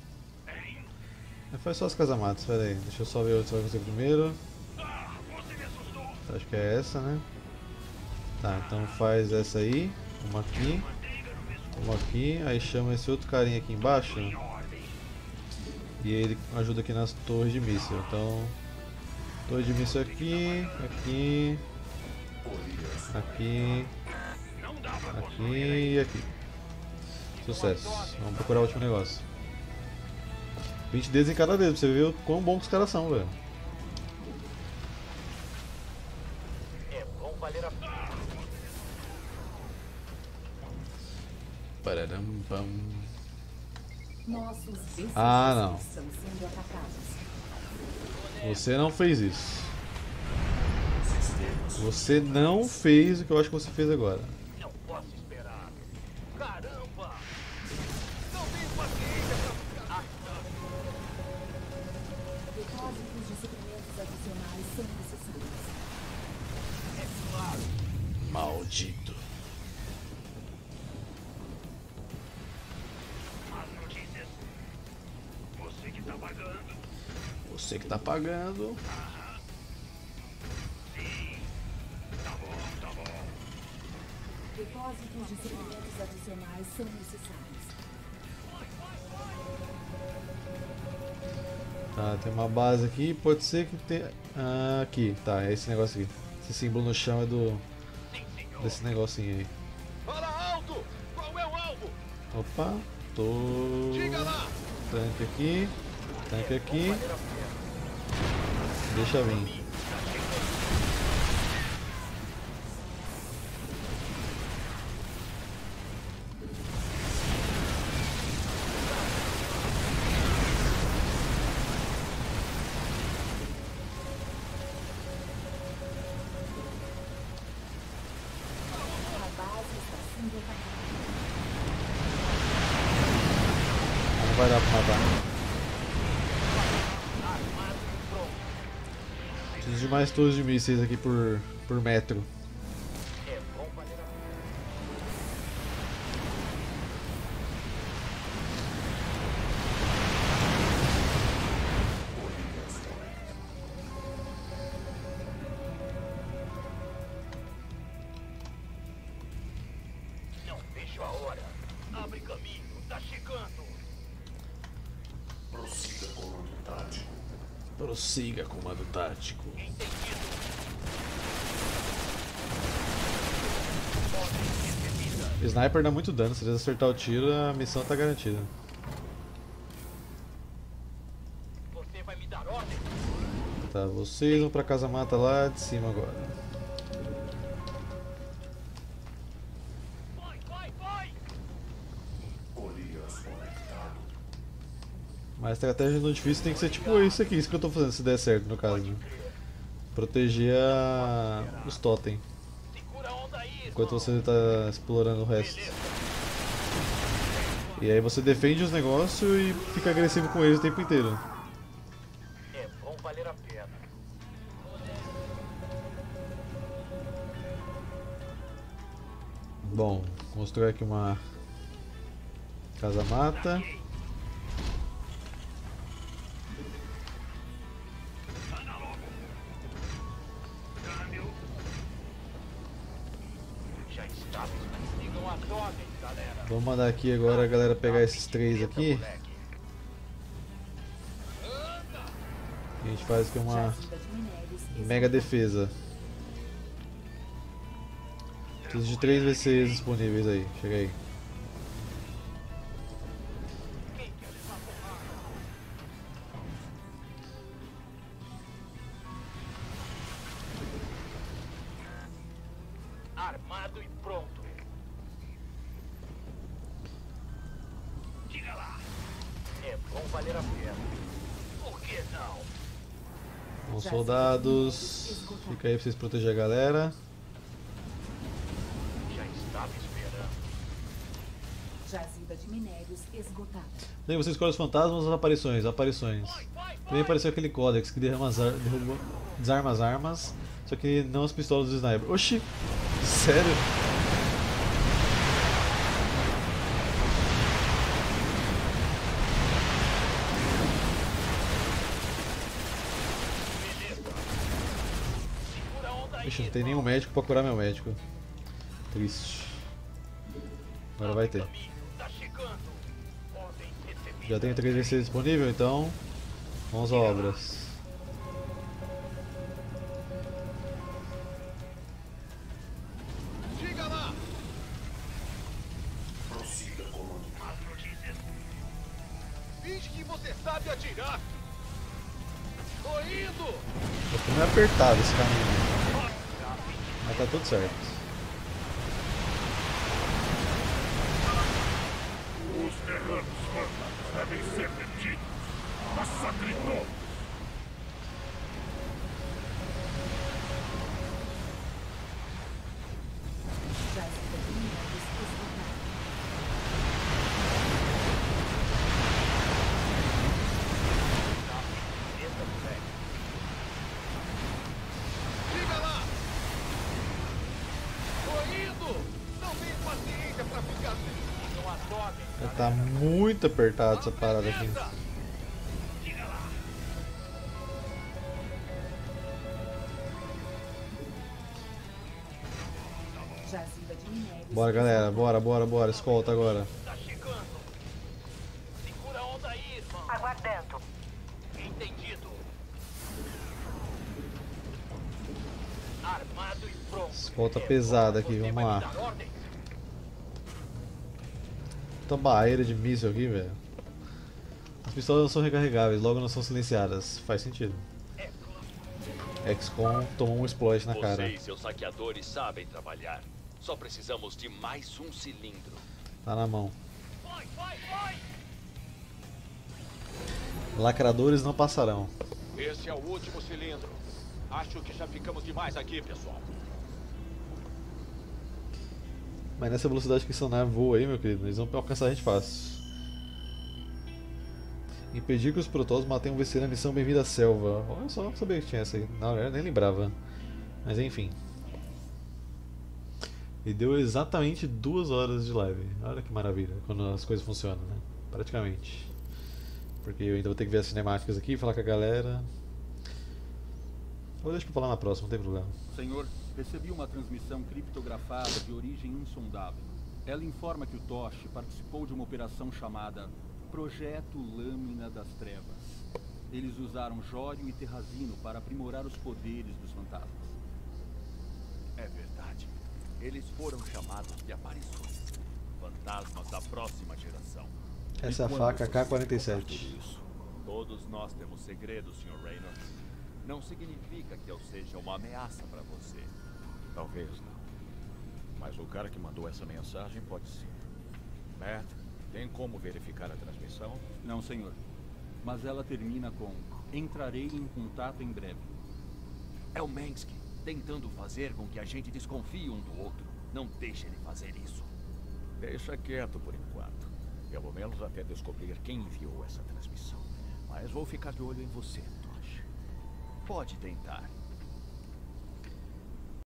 Faz só as casamatas, pera aí. Deixa eu só ver o que você vai fazer primeiro. Acho que é essa, né? Tá, então faz essa aí. Uma aqui. Aí chama esse outro carinha aqui embaixo. E ele ajuda aqui nas torres de míssil. Então, torre de míssil aqui, aqui e aqui. Sucesso. Vamos procurar o último negócio. 20 dedos em cada dedo, pra você ver o quão bom que os caras são, velho. É bom valer a pena. Pararam-pam. Nossos Ah, não. estão sendo atacados. Você não fez isso. Você não fez o que eu acho que você fez agora. Não posso esperar. Caramba! Não tenho paciência pra ficar. Depósitos de suprimentos adicionais são necessários. Você que tá pagando. Depósitos de suprimentos adicionais são necessários. Tá, tem uma base aqui, pode ser que tenha... Ah, aqui, tá, é esse negócio aqui. Esse símbolo no chão é do... desse negocinho aí. Fala alto! Qual é o alvo? Opa, tô... Tanque aqui, tanque aqui. Deixa vir. Não vai dar pra matar. Preciso de mais torres de mísseis aqui por metro. Não vejo a hora. Abre caminho, tá chegando. Prossiga, comando tático. Prossiga, comando tático. Sniper dá muito dano, se eles acertar o tiro, a missão tá garantida. Você vai me dar ordem? Tá, vocês vão pra casa-mata lá de cima agora. Mas a estratégia no difícil tem que ser tipo isso aqui, isso que eu tô fazendo, se der certo no caso. Né? Proteger os totem. Enquanto você tá explorando o resto. E aí você defende os negócios e fica agressivo com eles o tempo inteiro. É bom valer a pena. Bom, construir aqui uma casa-mata. Vamos mandar aqui agora a galera pegar esses três aqui. A gente faz aqui uma mega defesa. Preciso de 3 VCs disponíveis aí, chega aí. Armado e pronto. Diga lá. É bom valer a pena. Por que não? Bom, soldados, fica aí pra vocês proteger a galera. Já estava esperando. Jazida de minérios esgotada. Daí você escolhe os fantasmas ou as aparições? Aparições. Também apareceu aquele códex que desarma as armas, só que não as pistolas do sniper. Oxi! Sério? Ixi, não tem nenhum médico pra curar meu médico. Triste. Agora vai ter. Já tenho 3 VCs disponível, então vamos a obras. Diga lá. Prossiga, comando. Finge que você sabe atirar. Tô indo. Tô meio apertado esse caminho. Mas tá tudo certo. Os terranos devem ser detidos. Massacre todos. Jazida de minérios esgotada. Diga lá. Tô indo. Não tenho paciência pra ficar sem. Não atome. Já tá muito apertado essa parada aqui. Jazida de minério. Bora, galera. Bora. Escolta agora. Tá chegando. Segura a onda aí, irmão. Aguardando. Entendido. Armado e pronto. Escolta pesada aqui, vamos lá. Puta barreira de míssil aqui, velho. As pistolas não são recarregáveis, logo não são silenciadas. Faz sentido. XCOM tomou um exploit na cara. Você e seus saqueadores sabem trabalhar. Só precisamos de mais um cilindro. Tá na mão. Lacradores não passarão. Esse é o último cilindro. Acho que já ficamos demais aqui, pessoal. Mas nessa velocidade que essa nave voa aí, meu querido, eles vão alcançar a gente fácil. Impedir que os Protoss matem um VC na missão Bem-vindo à Selva. Olha só, não sabia que tinha essa aí. Não, eu nem lembrava. Mas enfim. E deu exatamente 2 horas de live. Olha que maravilha, quando as coisas funcionam, né? Praticamente. Porque eu ainda vou ter que ver as cinemáticas aqui, falar com a galera. Ou deixa pra falar na próxima, não tem problema. Senhor, recebi uma transmissão criptografada de origem insondável. Ela informa que o Tosh participou de uma operação chamada Projeto Lâmina das Trevas. Eles usaram Jório e Terrazino para aprimorar os poderes dos fantasmas. É verdade. Eles foram chamados de aparições. Fantasmas da próxima geração. Essa é a faca K-47. Todos nós temos segredos, Sr. Reynolds. Não significa que eu seja uma ameaça para você. Talvez não. Mas o cara que mandou essa mensagem pode ser. Matt, tem como verificar a transmissão? Não, senhor. Mas ela termina com: entrarei em contato em breve. É o Mensky tentando fazer com que a gente desconfie um do outro. Não deixe ele fazer isso. Deixa quieto por enquanto. Pelo menos até descobrir quem enviou essa transmissão. Mas vou ficar de olho em você, Tosh. Pode tentar.